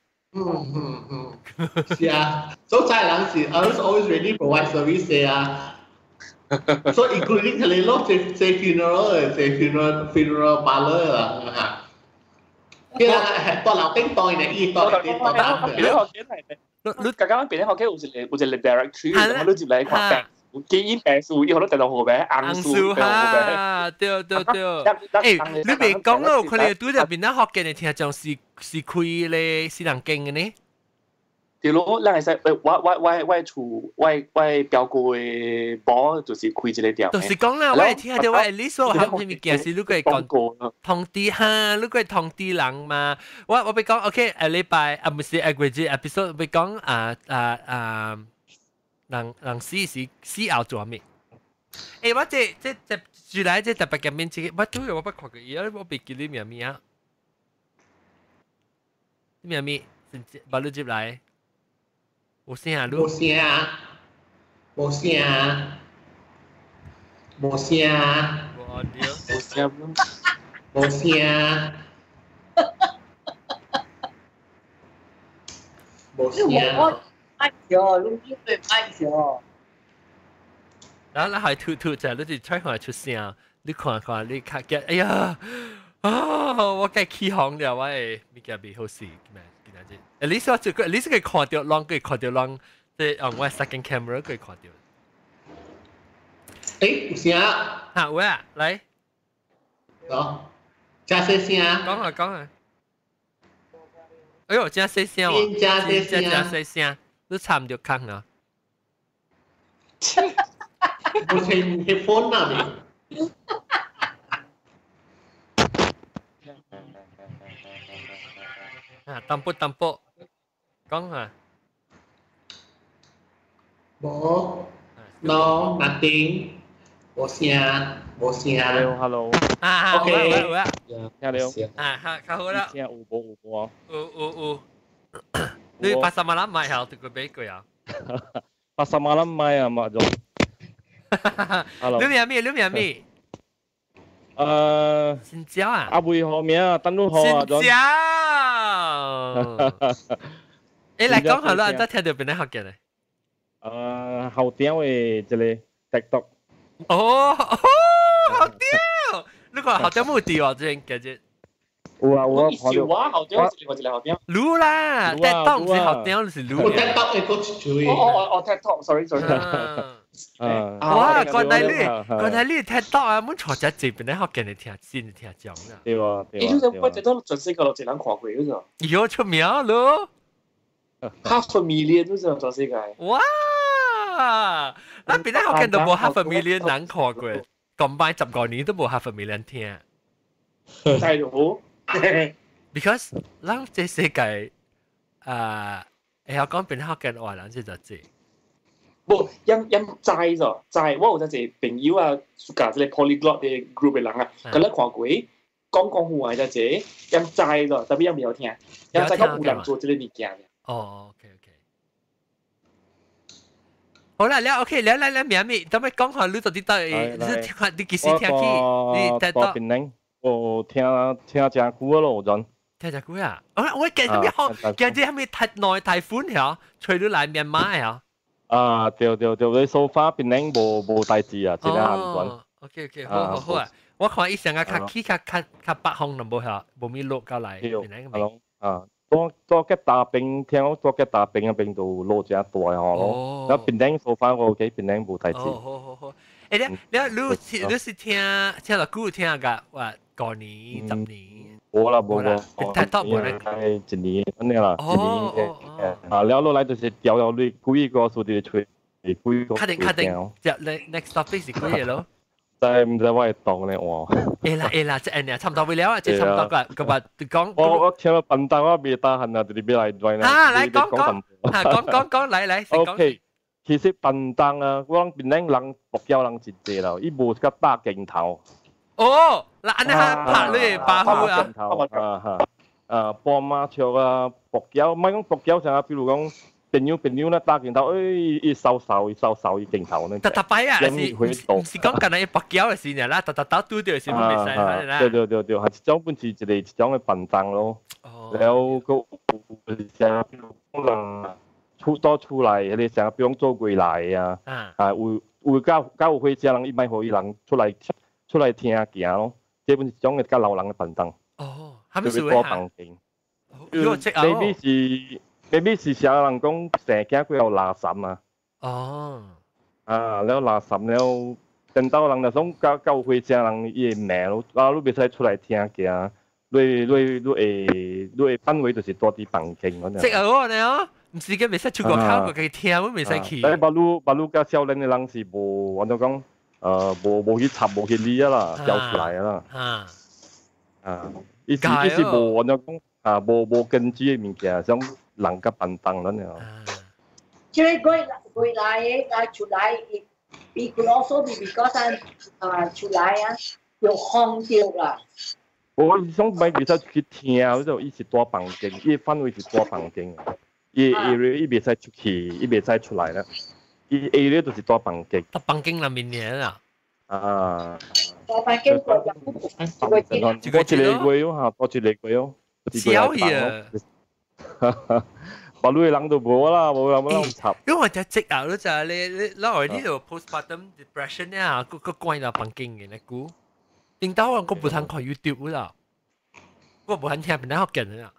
是啊，所在人是 always ready provide service 嘅啊。So including 佢哋咯，即 funeral parlour 啦嚇。其實係多留叮當嘅，依多啲多單嘅。 你剛剛邊啲學嘅有一個 directory， 我都接嚟看。基因病數，以後都定到號名，硬數哈，對。誒，你未講咯，佢哋對入邊咧學嘅，你聽講是開咧私人經嘅呢？ 對咯，咱係使我厝我表哥嘅婆就是開一個店。 就是講啦，我聽到我 at least 我含啲物件是你個講通知哈，你個通知人嘛。我俾講 OK， 下禮拜唔是 aggregate episode， 俾講人死後做咩？誒，我即住嚟即特別嘅面前，我都有我不確嘅，而家我被叫啲咩啊？啲咩？把你接嚟，冇聲啊！ 冇聲啊！冇聲啊！冇聲啊！冇聲啊！冇聲啊！ 慢咗，錄音會慢咗。 然後你係吐就你哋吹開出聲，你看你卡嘅，哎呀我計起行了喂，咪嘅未好事咩？at least 我at least 佢看到浪，佢看到浪，即係用我 second camera 佢看到。 誒，有聲啊！ 嚇喂啊，嚟， 哦，加細聲啊！ 講啊！哎呦，真細聲喎！ 加細聲，你插唔到坑啊！ 我聽 headphone 啊你。 淡薄，講啊！ 冇 ，no nothing，冇聲。 Hello。 OK，喂， 聽你好。 較好啦。 聽有冇啊？ 有。你80萬蚊買後，對佢俾佢啊 ？80萬蚊買啊嘛就。 Hello。你名咩？新椒啊！ 阿妹好名啊，登錄好啊。 新椒。誒，嚟講下啦，得聽到邊啲學嘅咧？ 後點嘅即係 TikTok。 哦，好屌！你講後點冇屌啊？真嘅啫。 有啊， 笑話後點是另外一個後點。 擼啦，TikTok 唔是後點，是擼。 我 TikTok 嘅個嘴。 我 TikTok，sorry。 哇！個睇你 TikTok 啊，冇坐只字邊啲學嘅你聽先聽講啊。 對啊。 你都不知道全世界都只能看過嗰種。 有出名咯。 half a million 嗰種全世界。 哇！那邊啲學嘅都冇 half a million 人看過，combine 10個年都冇 half a million 聽。 係咯。 Because 咱這世界會講邊啲學嘅話，咱先就知。 不，因知咗，我有一個朋友啊，加一個 polyglot 嘅 group 嘅人啊，佢咧看過，講話就係，因知咗，特別因未有聽，因知講有人做這個物件。 哦 ，OK。好啦，你 OK，你名咩？咁咪講下你到底你幾時聽起？你聽到？ 我聽真久咯，陣。 聽真久啊！我記得咩好？記得係咪太耐太寬呀？吹到嚟面馬呀？ 對，你收花變領冇大字啊，只係行滾。 OK， 好啊！我看以前嘅卡機卡北項就冇下，冇咪落過嚟變領嘅。多嘅大兵，聽講多嘅大兵嘅兵度攞只大咯。然後變領收花我嘅變領冇大字。 好。誒，你是聽到古聽㗎？話5年、10年。 冇啦， 睇到冇咧。 係一年咁樣啦，一年嘅。了落來就是調你幾個數字吹，幾個。 確定。就 next topic 是幾嘢咯？ 唔知我係當咧我。 啦，即係差唔多會了啊，即係差唔多㗎。咁話講。 我聽到笨蛋我未打痕啊，你邊嚟再啦？ 嚟講，嚟。 OK。其實笨蛋啊，我諗變領人博友人真濟啦，伊無個大鏡頭。 哦，嗱，安尼拍你把好啊。 半馬場啊，博友，唔係講博友成日，比如講朋友咧打鏡頭，一掃伊鏡頭咧。 特擺啊，唔是講緊你博友嘅事呢啦，特嘟掉先冇咩使啦。 對，係一種本是一種嘅笨蛋咯。然後個成日可能。出來，你成日比如做過來啊，會教會啲人，伊咪可以人出來聽行咯，基本上係較老人嘅笨蛋。 哦，係咪多笨勁？maybe 是成人講成日佢有垃圾啊。 哦。 然後垃圾，然後等到人就講教會啲人伊會罵咯，你袂使出來聽行，你範圍就是多啲笨勁嗰啲。 即係我哋哦。唔是嘅，未使出國考過嘅聽，我未使去。 但係馬路加少年嘅人是無，我就講無去插無去理啊啦，教出來啦。伊是無，我就講無根據嘅物件，想人家笨蛋咁樣。 即係歸來嘅出來，伊佢also because 出來啊，有空調啦。 我想買其實去聽，嗰度伊是多笨勁，伊範圍是多笨勁。伊袂使出去，伊袂使出來啦。伊 area 就是多房間。 多房間啦，明年啊。 多房間過多一個月多一個月哦，多一個月哦。 少嘢。 飯大陸嘅人都冇啦，冇人冇人插。 因為我就積壓咗就係你我呢度 postpartum depression 咧，個關到房間嘅你估，點解我不通看 YouTube 啦？我不通聽邊啲學緊啊！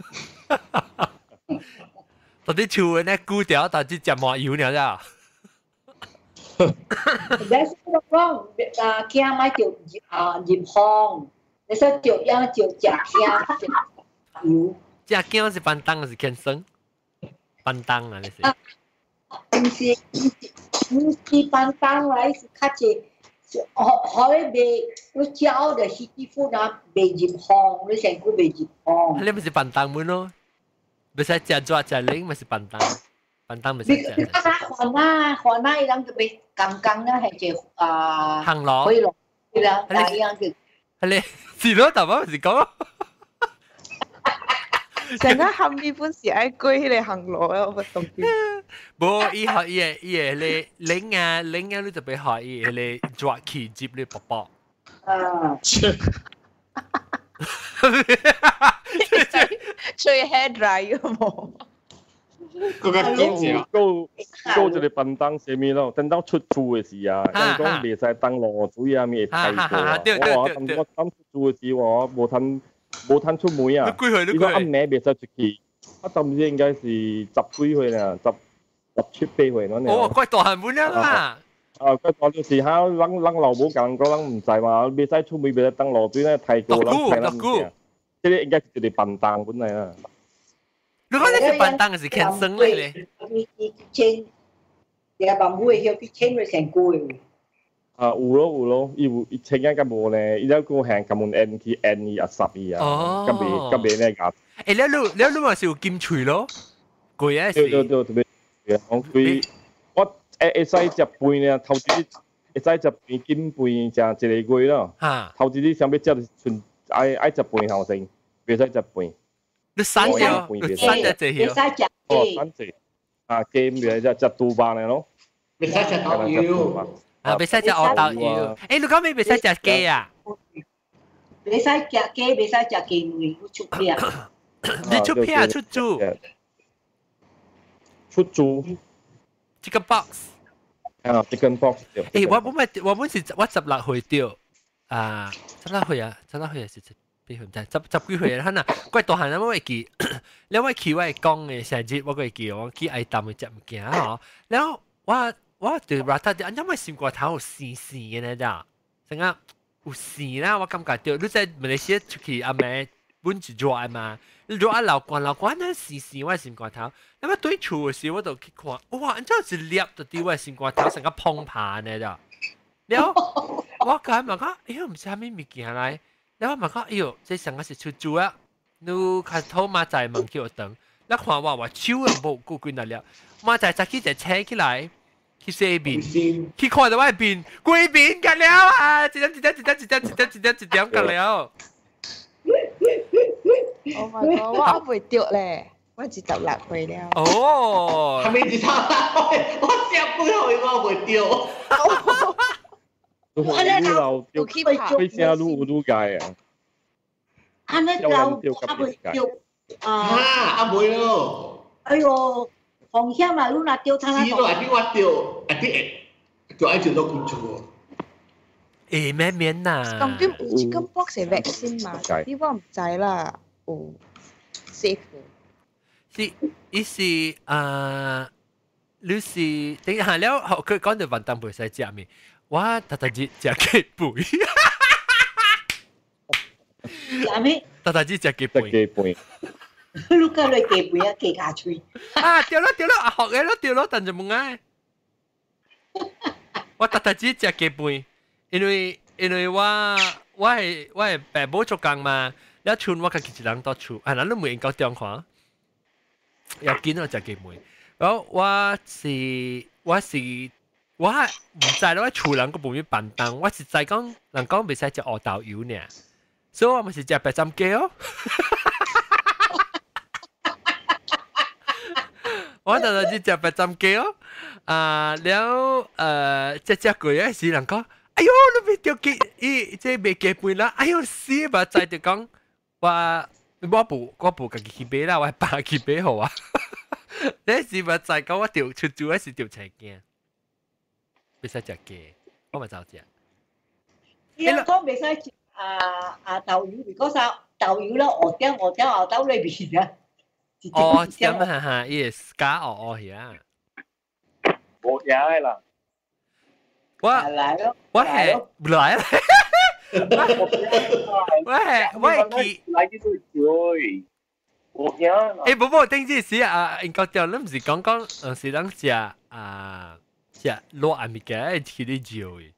到底厝嘅咧估掉，但係只麻油了咋？ 你說講驚買條葉烘，你說條樣條夾驚油。 只驚是板凳還是天生？板凳啊，你是？ 唔是板凳啦，是較濟，可以賣，我教的師傅啊，賣葉烘，你成個賣葉烘。 你咪是板凳門咯，唔使隻抓隻拎，咪是板凳，板凳咪是隻。 河南伊人就賣剛剛啦，係隻行路。 可以落去啦，但係樣嘅。 係你是咯，頭先咪是講。 成日含呢本是愛過迄個行路啊，我懂啲。 無，伊學伊個領啊，你就俾學伊個抓起接你寶寶。 吹 hair dry 嘅冇。 嗰個堅持啊！ 高就你笨燈寫咩咯？等到出租嘅時啊，咁講未使登落水啊，咩睇過？我等出租嘅時我冇攤出門啊！如果啱名別使出去，我當時應該是10幾歲啦，17、8歲嗰年。 哦，怪大漢門啊！ 怪大嘅時候，人老母教人講人唔制嘛，別使出門別使登落水咧，太過啦，太啦唔正。即係應該係笨蛋本嚟啊！ 如果你是笨蛋，是天生嚟咧。 千，你阿爸母會曉去千佢成個嘅。 有咯，伊請緊咁無咧，伊有個行咁門 N 去 N 二12啊，咁邊咧㗎？ 誒，你話是有金槌咯？貴啊是。 對，我會使食飯咧，頭先會使食飯金飯食一個貴咯。嚇。頭先你想要食純愛食飯後先，別使食飯。 你生隻隻你使隻雞。生隻。雞唔係隻杜巴嚟咯。 你使隻豆腰。 別使隻鵝豆魚。誒，你講咩？別使隻雞啊？ 別使隻雞，別使隻雞妹，我出片。 你出片啊？出豬？ 出豬。 Chicken box。 chicken box。 誒，我本是我16歲掉，16歲啊是幾歲唔知，10幾歲啦，嗱，怪大漢啊，我會記，你會記我講嘅成日，我會記我記愛淡嘅隻物件啊，然後我對 rata 啲，因為閃過頭有絲嘅咧咋，成日有絲啦，我感覺到你在馬來西亞出去阿妹本住熱嘛，你熱啊流慣咧絲我閃過頭，因為對厝嘅時我就去看，哇，然之後是捏到啲我閃過頭成個碰盤咧咋，然後我講問講，哎呀唔知係咩物件嚟。然後問講，哎呦，這上個是出租啊！你開頭馬仔問叫我等，你看我手又冇顧慣得了，馬仔去就扯起來，去洗邊，去看到我邊，貴邊㗎了啊！一點㗎了。 Oh my god！我未掉咧，我16歲了。 哦， 係咪16歲？我16歲我未掉。 我咧老掉飛聲擼界啊！ 安尼老阿妹掉阿妹咯！ 哎呦，風險啊！你那掉他那個。 係邊個掉？就愛掉到公主。 誒咩面呐？ 咁邊chicken box 係 vaccine 嘛？呢個唔知啦。哦，safe。 是你是等下了，佢講到運動袂使食面。我特日食雞背， 咩？ 特日食雞背。 你個你雞背啊，雞牙脆。 啊，掉咯，學嘅咯，掉咯，但就冇嗌。我特日食雞背，因為我係爸母做工嘛，แล้วชวน我กับกิจลังต่อชูอันนั้นเราเหมือนกับเตียงขวาอยากกินเราจะกินมวยแล้ว我唔知啦，我厝人個半夜笨蛋，我實在講人講袂使食烏豆油呢，所以我咪是食白斬雞哦。我就係食白斬雞哦，แล้ว隻句咧是人講，哎呦，你未掉雞，即係未雞背啦，哎呦死吧！就係講我部家己去買啦，我係爸去買好啊。 你是咪就係講我條出租嗰時條斜鏡，別使隻嘅，我咪就隻。 依家講別使豆油，如果啥豆油咧，我點後兜裏邊嘅。 哦，咁哈，伊是假哦呀。 冇嘢啦。 我係來，我係記嚟啲都追。冇嘢。 誒，不，頂陣時應該掉，你唔是講是當食食羅阿米嘅，去啲椒嘅。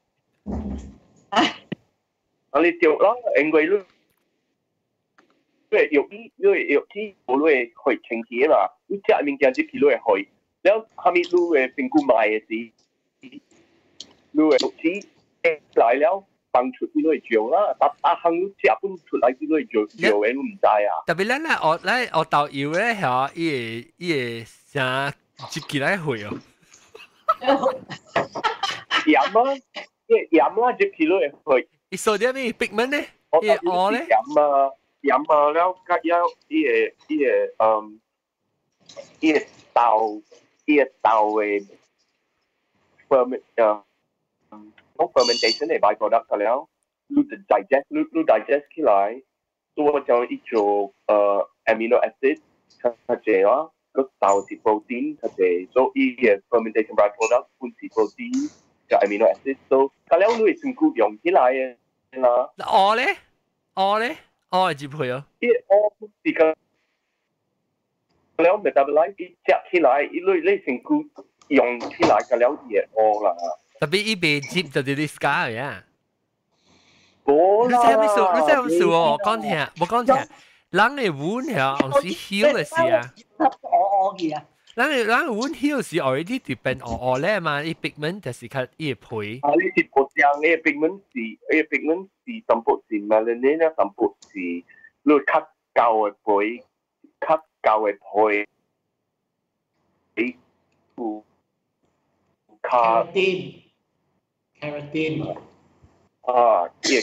你掉咯，因為你有啲我都係去清潔嘛，你食物件啲皮都係去，然後後面你係評估賣嘅時，你係啲來了放出啲都係椒啦，但行你食本出來啲都係椒嘅，你唔知啊。 特別咧，我豆油咧係伊係成接起來去哦。 鹽啊，鹽啊，接起來去。 伊所啲咩 pigment 咧？ 我咧鹽啊，แล้วก็要豆嘅 fermentation 嘅 byproduct 嘅แล้ว你 digest 起來，ตัวจะ一種amino acid 它這啊，個豆是 protein 它這，所以嘅 fermentation byproduct 本是 protein 就 amino acid， so 嘅แล้ว你係全部用起來嘅啦。 我係接配啊！ 我是個，แล้ว metabolize 食起來，你成個用起來個了嘢我啦。 特別伊被接就啲 scar 嘅呀。 冇啦。 你真係唔數哦！我講聽，人嘅碗係on時 heal 嘅時啊。 我嘅啊。 人碗 heal 時 already 就變咧嘛，伊 pigment 就是佢伊配。 啊，你是不講，你 pigment 是全部是 melanin 咧，全部是你較高嘅配，較高嘅配， keratin 啊，嘢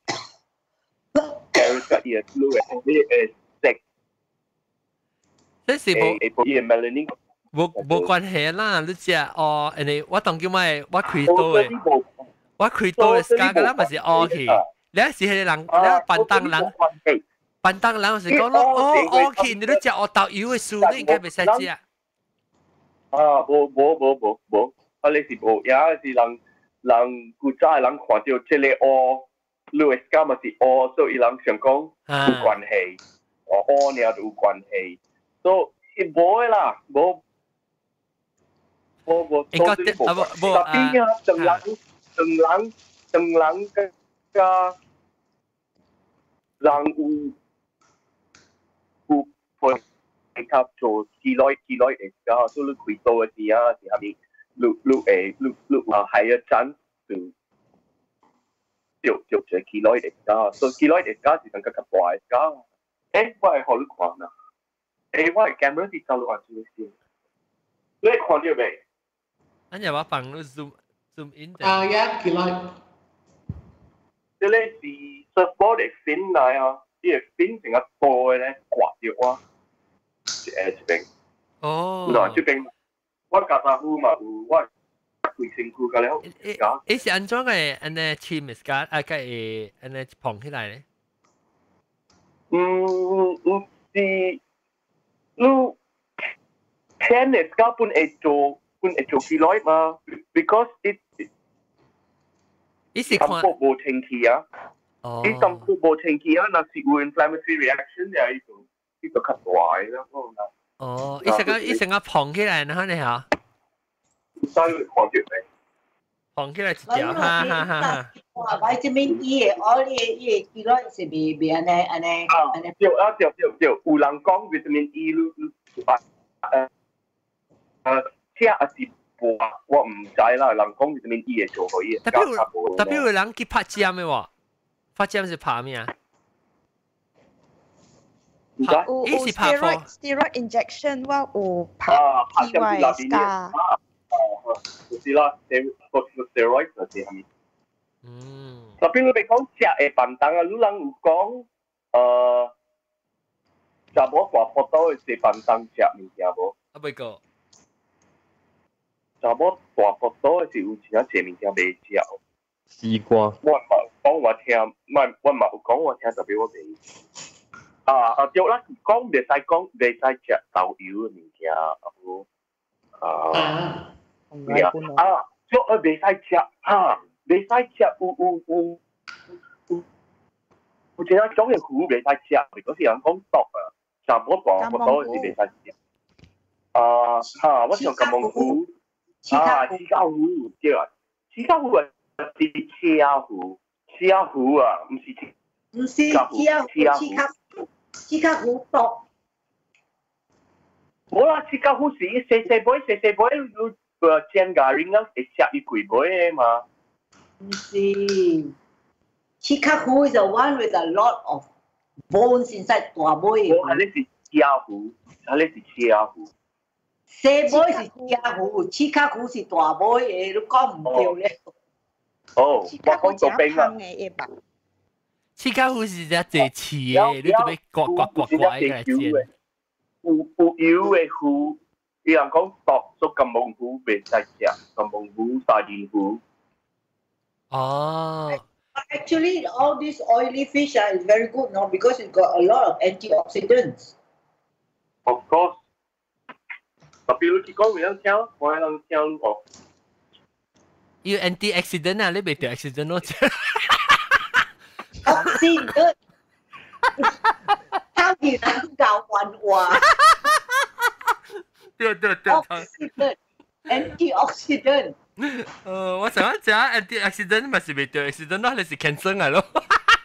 carrot 嘢 blue 嘅色， 即是嘢 melanin。 冇關係啦，你知哦，人哋我當叫咩？我開刀嘅，我開刀嘅時間㗎啦，咪是哦去。你係時係人，你笨蛋人是講咯，哦去，你都食我豆油嘅樹，你應該未使食。 啊，冇，啊你是冇，也是人古早人看到這個哦，你嘅時間咪是哦，所以人想講有關係，哦呢就有關係，所以冇啦，冇。我應該 tapi nga tenglang ka lang u point cap to kiloid ka so lu krito dia si habi lu higher chance to 就kiloid ka so kiloid ka si tangka kapwa ka我係好看啊我係 camera 啲走路啊住先你看到未อันนี้ว่าฟังรู้ zoom in yeah kiloid 即係是 surfboard 嘅 fin 嚟啊啲嘅 fin 成個波咧刮掉啊這邊哦嗱這邊我夾下褲嘛我會成褲㗎了誒是安裝嘅安尼 team 嘅㗎啊嘅安尼捧起來咧是你 tennis 㗎本係做kiloid 嘛 because it 是看冇清氣啊你感覺冇清氣啊那是有 inflammatory reaction 嘅呢個較大啦哦一成個捧起來然後你嚇所以看到未捧起來一條哈哇買這邊嘢我呢kiloid 是未安尼對有人講 vitamin E 食啊是我唔知啦，人講 vitamin E 嘅做可以。 特別有人去拍針嘅喎，拍針是拍咩啊？ 有 steroid injection 我有拍 TY scar。 就是啦 ，steroid 就是係。特別你哋講食嘅笨蛋啊，你人有講就冇話學到嘅食笨蛋食物件無？ 啊未個。 查某大腹肚是有真濟物件袂食。 西瓜。 我講我聽，我嘛有講我聽，特別我袂。對啦，講袂使食豆油嘅物件，就袂使食嚇，袂使食有其他種嘅魚袂使食，嗰時人講毒啊，查某大腹肚是袂使食。我想金毛魚。刺膠魚對啊，刺膠魚係車魚啊，唔是刺膠魚毒。冇啦，刺膠魚是細杯，煎咖喱啊，會食伊幾杯嘅嘛。 唔是，刺膠魚 is the one with a lot of bones inside 大杯。 我係呢是車魚，係呢是車魚。 細杯是車魚，刺卡魚是大杯嘅，你講唔對咧。 我講做冰啊。 刺卡魚是只最刺嘅，你做咩刮嘅煎？ 有油嘅魚，有人講毒，所以金毛魚袂使食，金毛魚、沙丁魚。 哦。 Actually, all these oily fish is very good, no, because it got a lot of antioxidants. Of course. Tapi lu kiko yang kau, kau yang kau. You anti-accident 啊，你未得 accident 咯。 Accident，超級難搞混話。 對。 Antioxidant。 我想講 anti-accident 咪是未得 accident 咯，你是 cancer 啊咯。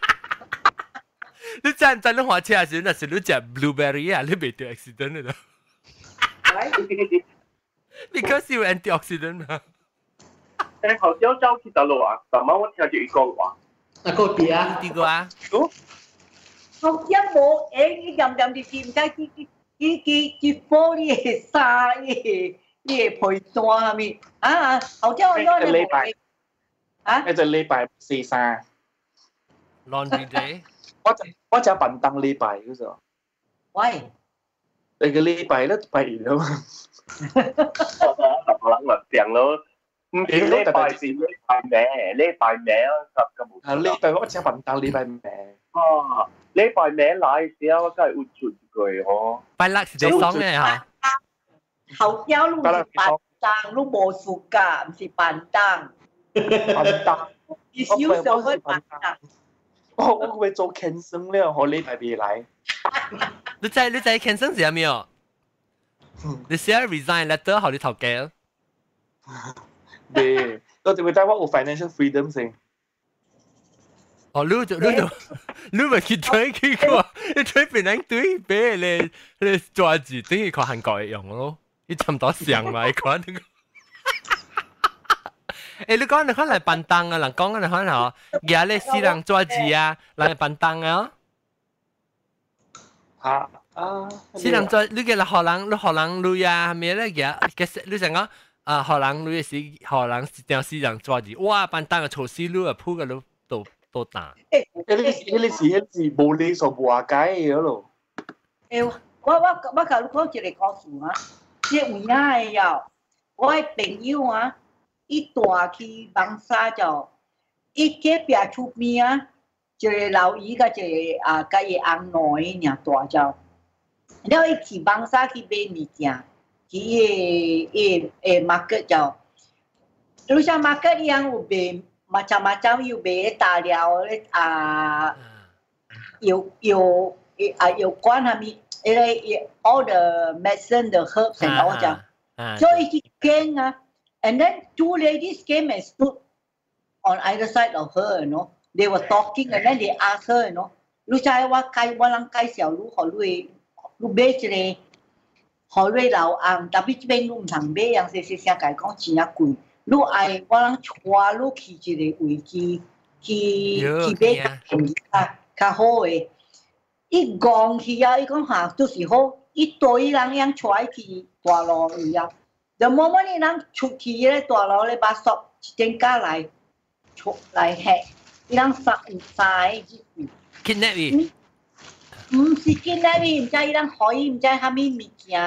你真你話車時，那是你食 blueberry 啊，你未得 accident 咯。Because you antioxidant 啊。 後朝走去大陸啊，昨晚我聽住佢講話。 個啲啊？ 啲個啊？ 後朝冇誒，任啲店家佢玻璃嘅沙嘅配裝係咪？後朝我攞你冇一隻禮拜四三。 Laundry day。 我就笨蛋禮拜嗰時候。 喂。 你個禮拜都弊咗嘛？ 可能咪病咯，唔是禮拜是禮拜尾咁禮拜我只笨蛋禮拜尾。 禮拜尾來時候我真係會出句嗬。 拜六是最爽嘅嚇。 後朝路是笨蛋，路冇暑假，唔是笨蛋。 笨蛋。 你少數會笨蛋。 我會做 cancer 咧，我禮拜未來。 你知 cancel 是咩哦？你寫 resign letter 後你頭家。 對，我就會帶我有 financial freedom 先。 哦，你咪去推佢個，你推別人對俾你抓住，等於佢韓國用咯，你差唔多上嘛，你講呢個。誒，你講嚟笨蛋啊，人講你可能嗬，而你私人抓住啊，人係笨蛋啊。私人抓你嘅啦，荷蘭女啊，係咪咧？嘅你成講荷蘭女嘅是荷蘭掉私人抓住，哇！笨蛋嘅措施女啊，鋪嘅都打。 你是無理數話解嘅咯。 我頭講一個故事啊，即有影嘅呀，我嘅朋友啊。伊帶去網沙就，伊隔壁厝邊啊，一個老姨甲一個甲伊翁囡爾大就，了伊去網沙去買物件，去伊market就，路上 market 伊有賣macam有賣大料咧有關係咪？因為 all the medicine the herbs and all 就，所以伊去揀啊。And then two ladies came and stood on either side of her, you know. They were talking and then they asked her, you know. 你知我人介紹你買一個予你老翁，特別這邊你唔通買，人些甲伊講真啊貴。你愛我人帶你去一個位置去買較好嘅。伊講去啊，伊講嚇都是好，伊對伊人樣帶去大路去啊。就冇乜你人出去咧，大佬咧把索一陣間嚟吃，你人殺之類。 kidnap 伊？ 唔是 kidnap 伊，唔知伊人可以唔知蝦米物件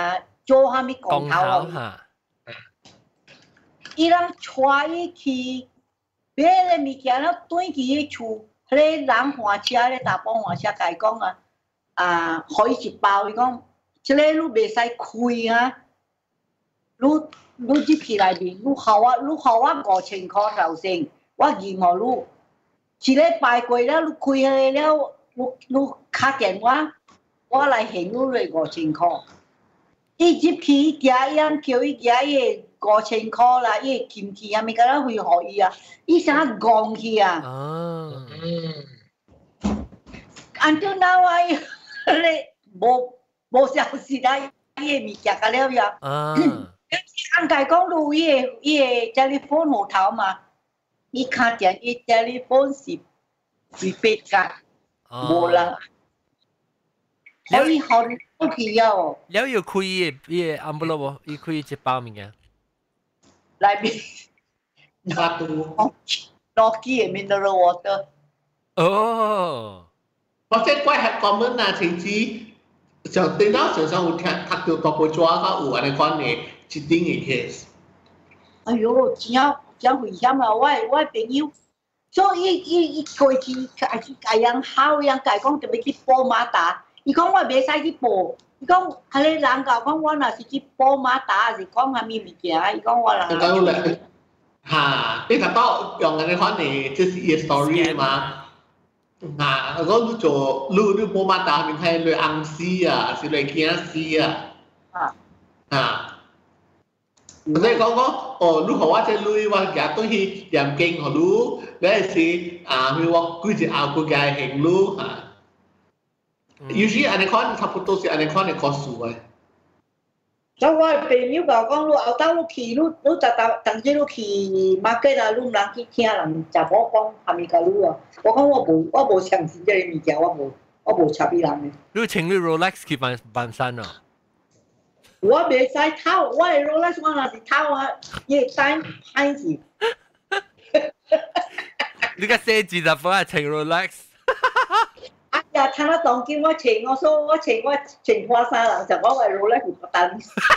做下面講頭嚇， 伊人帶伊去買個物件了，對佢個厝，迄個人換車咧，大幫換車甲伊講啊，互伊一包，伊講，即個你袂使開啊，你入去內面，你互我5000塊頭先，我認互你，一禮拜過了，你開了，你敲電話，我來還你5000塊。伊入去伊行，伊人叫伊行伊5000塊啦，伊金器啊，咪甲咱回互伊啊，伊啥講去啊？Until now 啊，伊無消息啦，伊個物件甲了呀。按解講伊個 telephone 號頭嘛，伊敲電伊 telephone 是prepaid卡，無啦。可以好去啊！哦， 了要開伊個 envelope 喎，伊開一包物件。 內面拿到攞機嘅 mineral water。 哦， 或者怪係common啊，甚至就電腦上有睇到大部抓個有安尼款嘅一定嘅 case。 哎呦，真危險啊！我朋友，所以伊過去係人考人解講就要去報馬達。伊講我袂使去報，伊講迄個人教講我若是去報馬達，還是講啥物物件？伊講我啦。 講咧，嚇！你睇到用安尼款嘅，這是伊個 story 嘛？嚇！我講你做你報馬達面睇你紅絲啊，是你驚絲啊？嚇！你講哦，你互我這類我夾東西驗經互你，你是啊，佢我幾隻後佢嘅行路嚇。Usually 安尼款差不多是安尼款嘅個數嘅。 所以我朋友甲我講，你後頭你去，你當時你去 market 啊，你唔通去聽人食某講係咪甲你啊？我講我無相信這個物件，我無插伊人嘅。 你請你 Rolex 去辦山啊？ 我袂使偷，我嘅 Rolex 我若是偷啊，伊會戴歹去。 你個40分係請 Rolex？ 哎呀，睇得當見我請我說我請花衫人就我為攞咧唔等。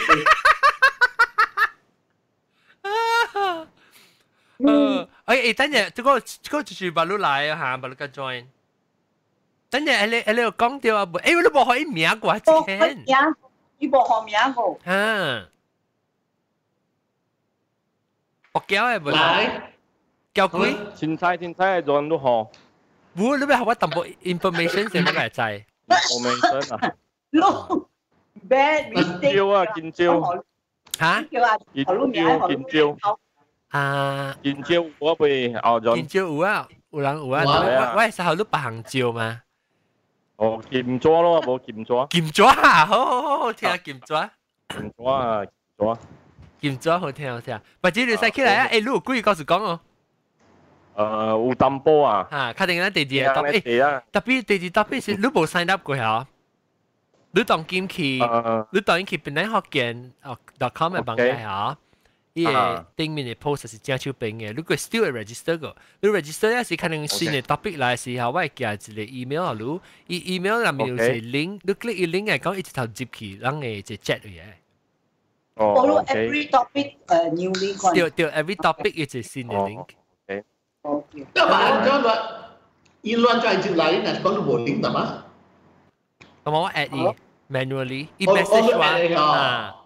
等陣，這個就是把你來啊嚇，把你個 join。等陣，你講掉啊？你冇可以名過先。 你冇學名個。 嚇。我叫係咪？ 來。 叫佢。 凊彩係做都好。 唔，你咪學我淡薄 information 先嚟制。 information 啊。 No bad mistake。 見招啊，見招。 嚇？ 見招。 啊。 見招我被熬咗。 見招有啊，有人有啊。我係時候都白行招嘛。 哦，劍抓咯，冇劍抓。 劍抓啊，好聽啊，劍抓。 劍抓啊， 劍抓好聽。或者你使起來啊，誒，你有幾個告訴講哦。 有淡波啊！ 嚇，確定啦，第二個 topic，特別第二 topic 是你冇 sign up 過嚇，你當今期，你當去本來學見.com 嘅網站嚇，伊個頂面嘅 post 是正手邊嘅，你個 still 會 register 個，你 register 咧是可能新嘅 topic 來時候，我會寄一個 email 你，伊 email 入面有個 link，你 click 伊 link 嚟講，一直頭接去，人嘅就 chat 嚟嘅。 Follow every topic new link。 對 every topic 一直新嘅 link。 但係咁樣，伊亂再接嚟，嗱講到無零得嘛？ 咁我 add 伊 manually，伊 message 話啊。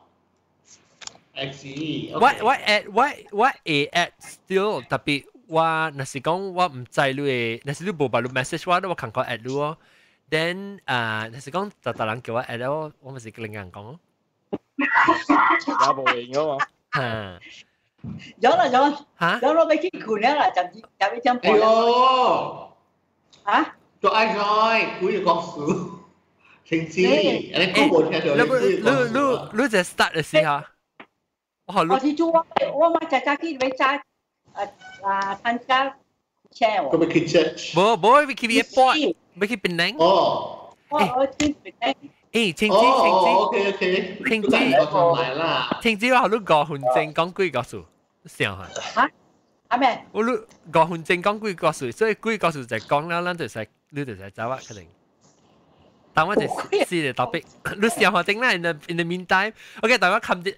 I see。 我 add still 特別我若是講我唔知你嘅，若是你無把你 message 我看過 add 你哦。Then 若是講就人叫我 add 我咪是另人講咯。 也無用啊嘛。 嚇。 有啦， 嚇， 有俾佢攰啦，就一張哎呦， 嚇， 做愛 join，每個數，停止，你講冇聽到你就 start 嘅時候， 我是做我咪就去俾齋參加 channel。 咁咪 kitchen？ 冇去 airport，咪去檳城。 哦，我去檳城。 誒，晴子， OK， 晴子，晴子，我你5分鐘講幾個數，上下。 嚇？係咩？ 我你5分鐘講幾個數，所以幾個數就講啦，咱就使，你就使走啊，肯定。 等我哋試嚟 topic， 你試下定啦。In the meantime，OK， 大家冚啲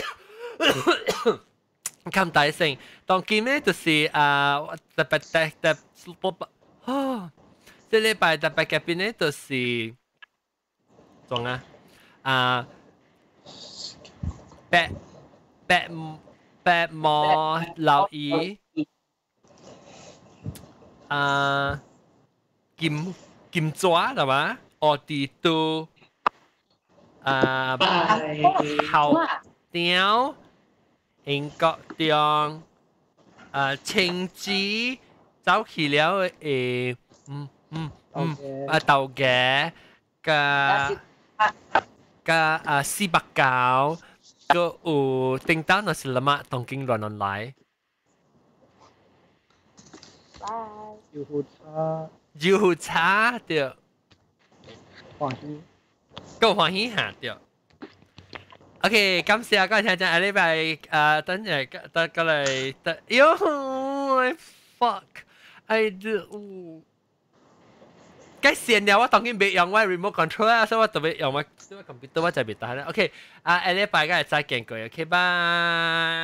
冚大聲。當今咧就是特別即禮拜特別嘅邊咧就是仲白毛老姨金爪係嘛？我哋都後雕英國中青子走起了豆嘅四百九個有叮當那是什麼東京亂亂來。油茶對， 歡喜， 夠歡喜下對。OK， 感謝各位聽眾，下禮拜等陣過嚟，喲 ，fuck，I do。該線了，我當然未用我 remote control 啊，所以我特別用我 computer 我就別打啦。OK，下禮拜再見過 ，OK，拜。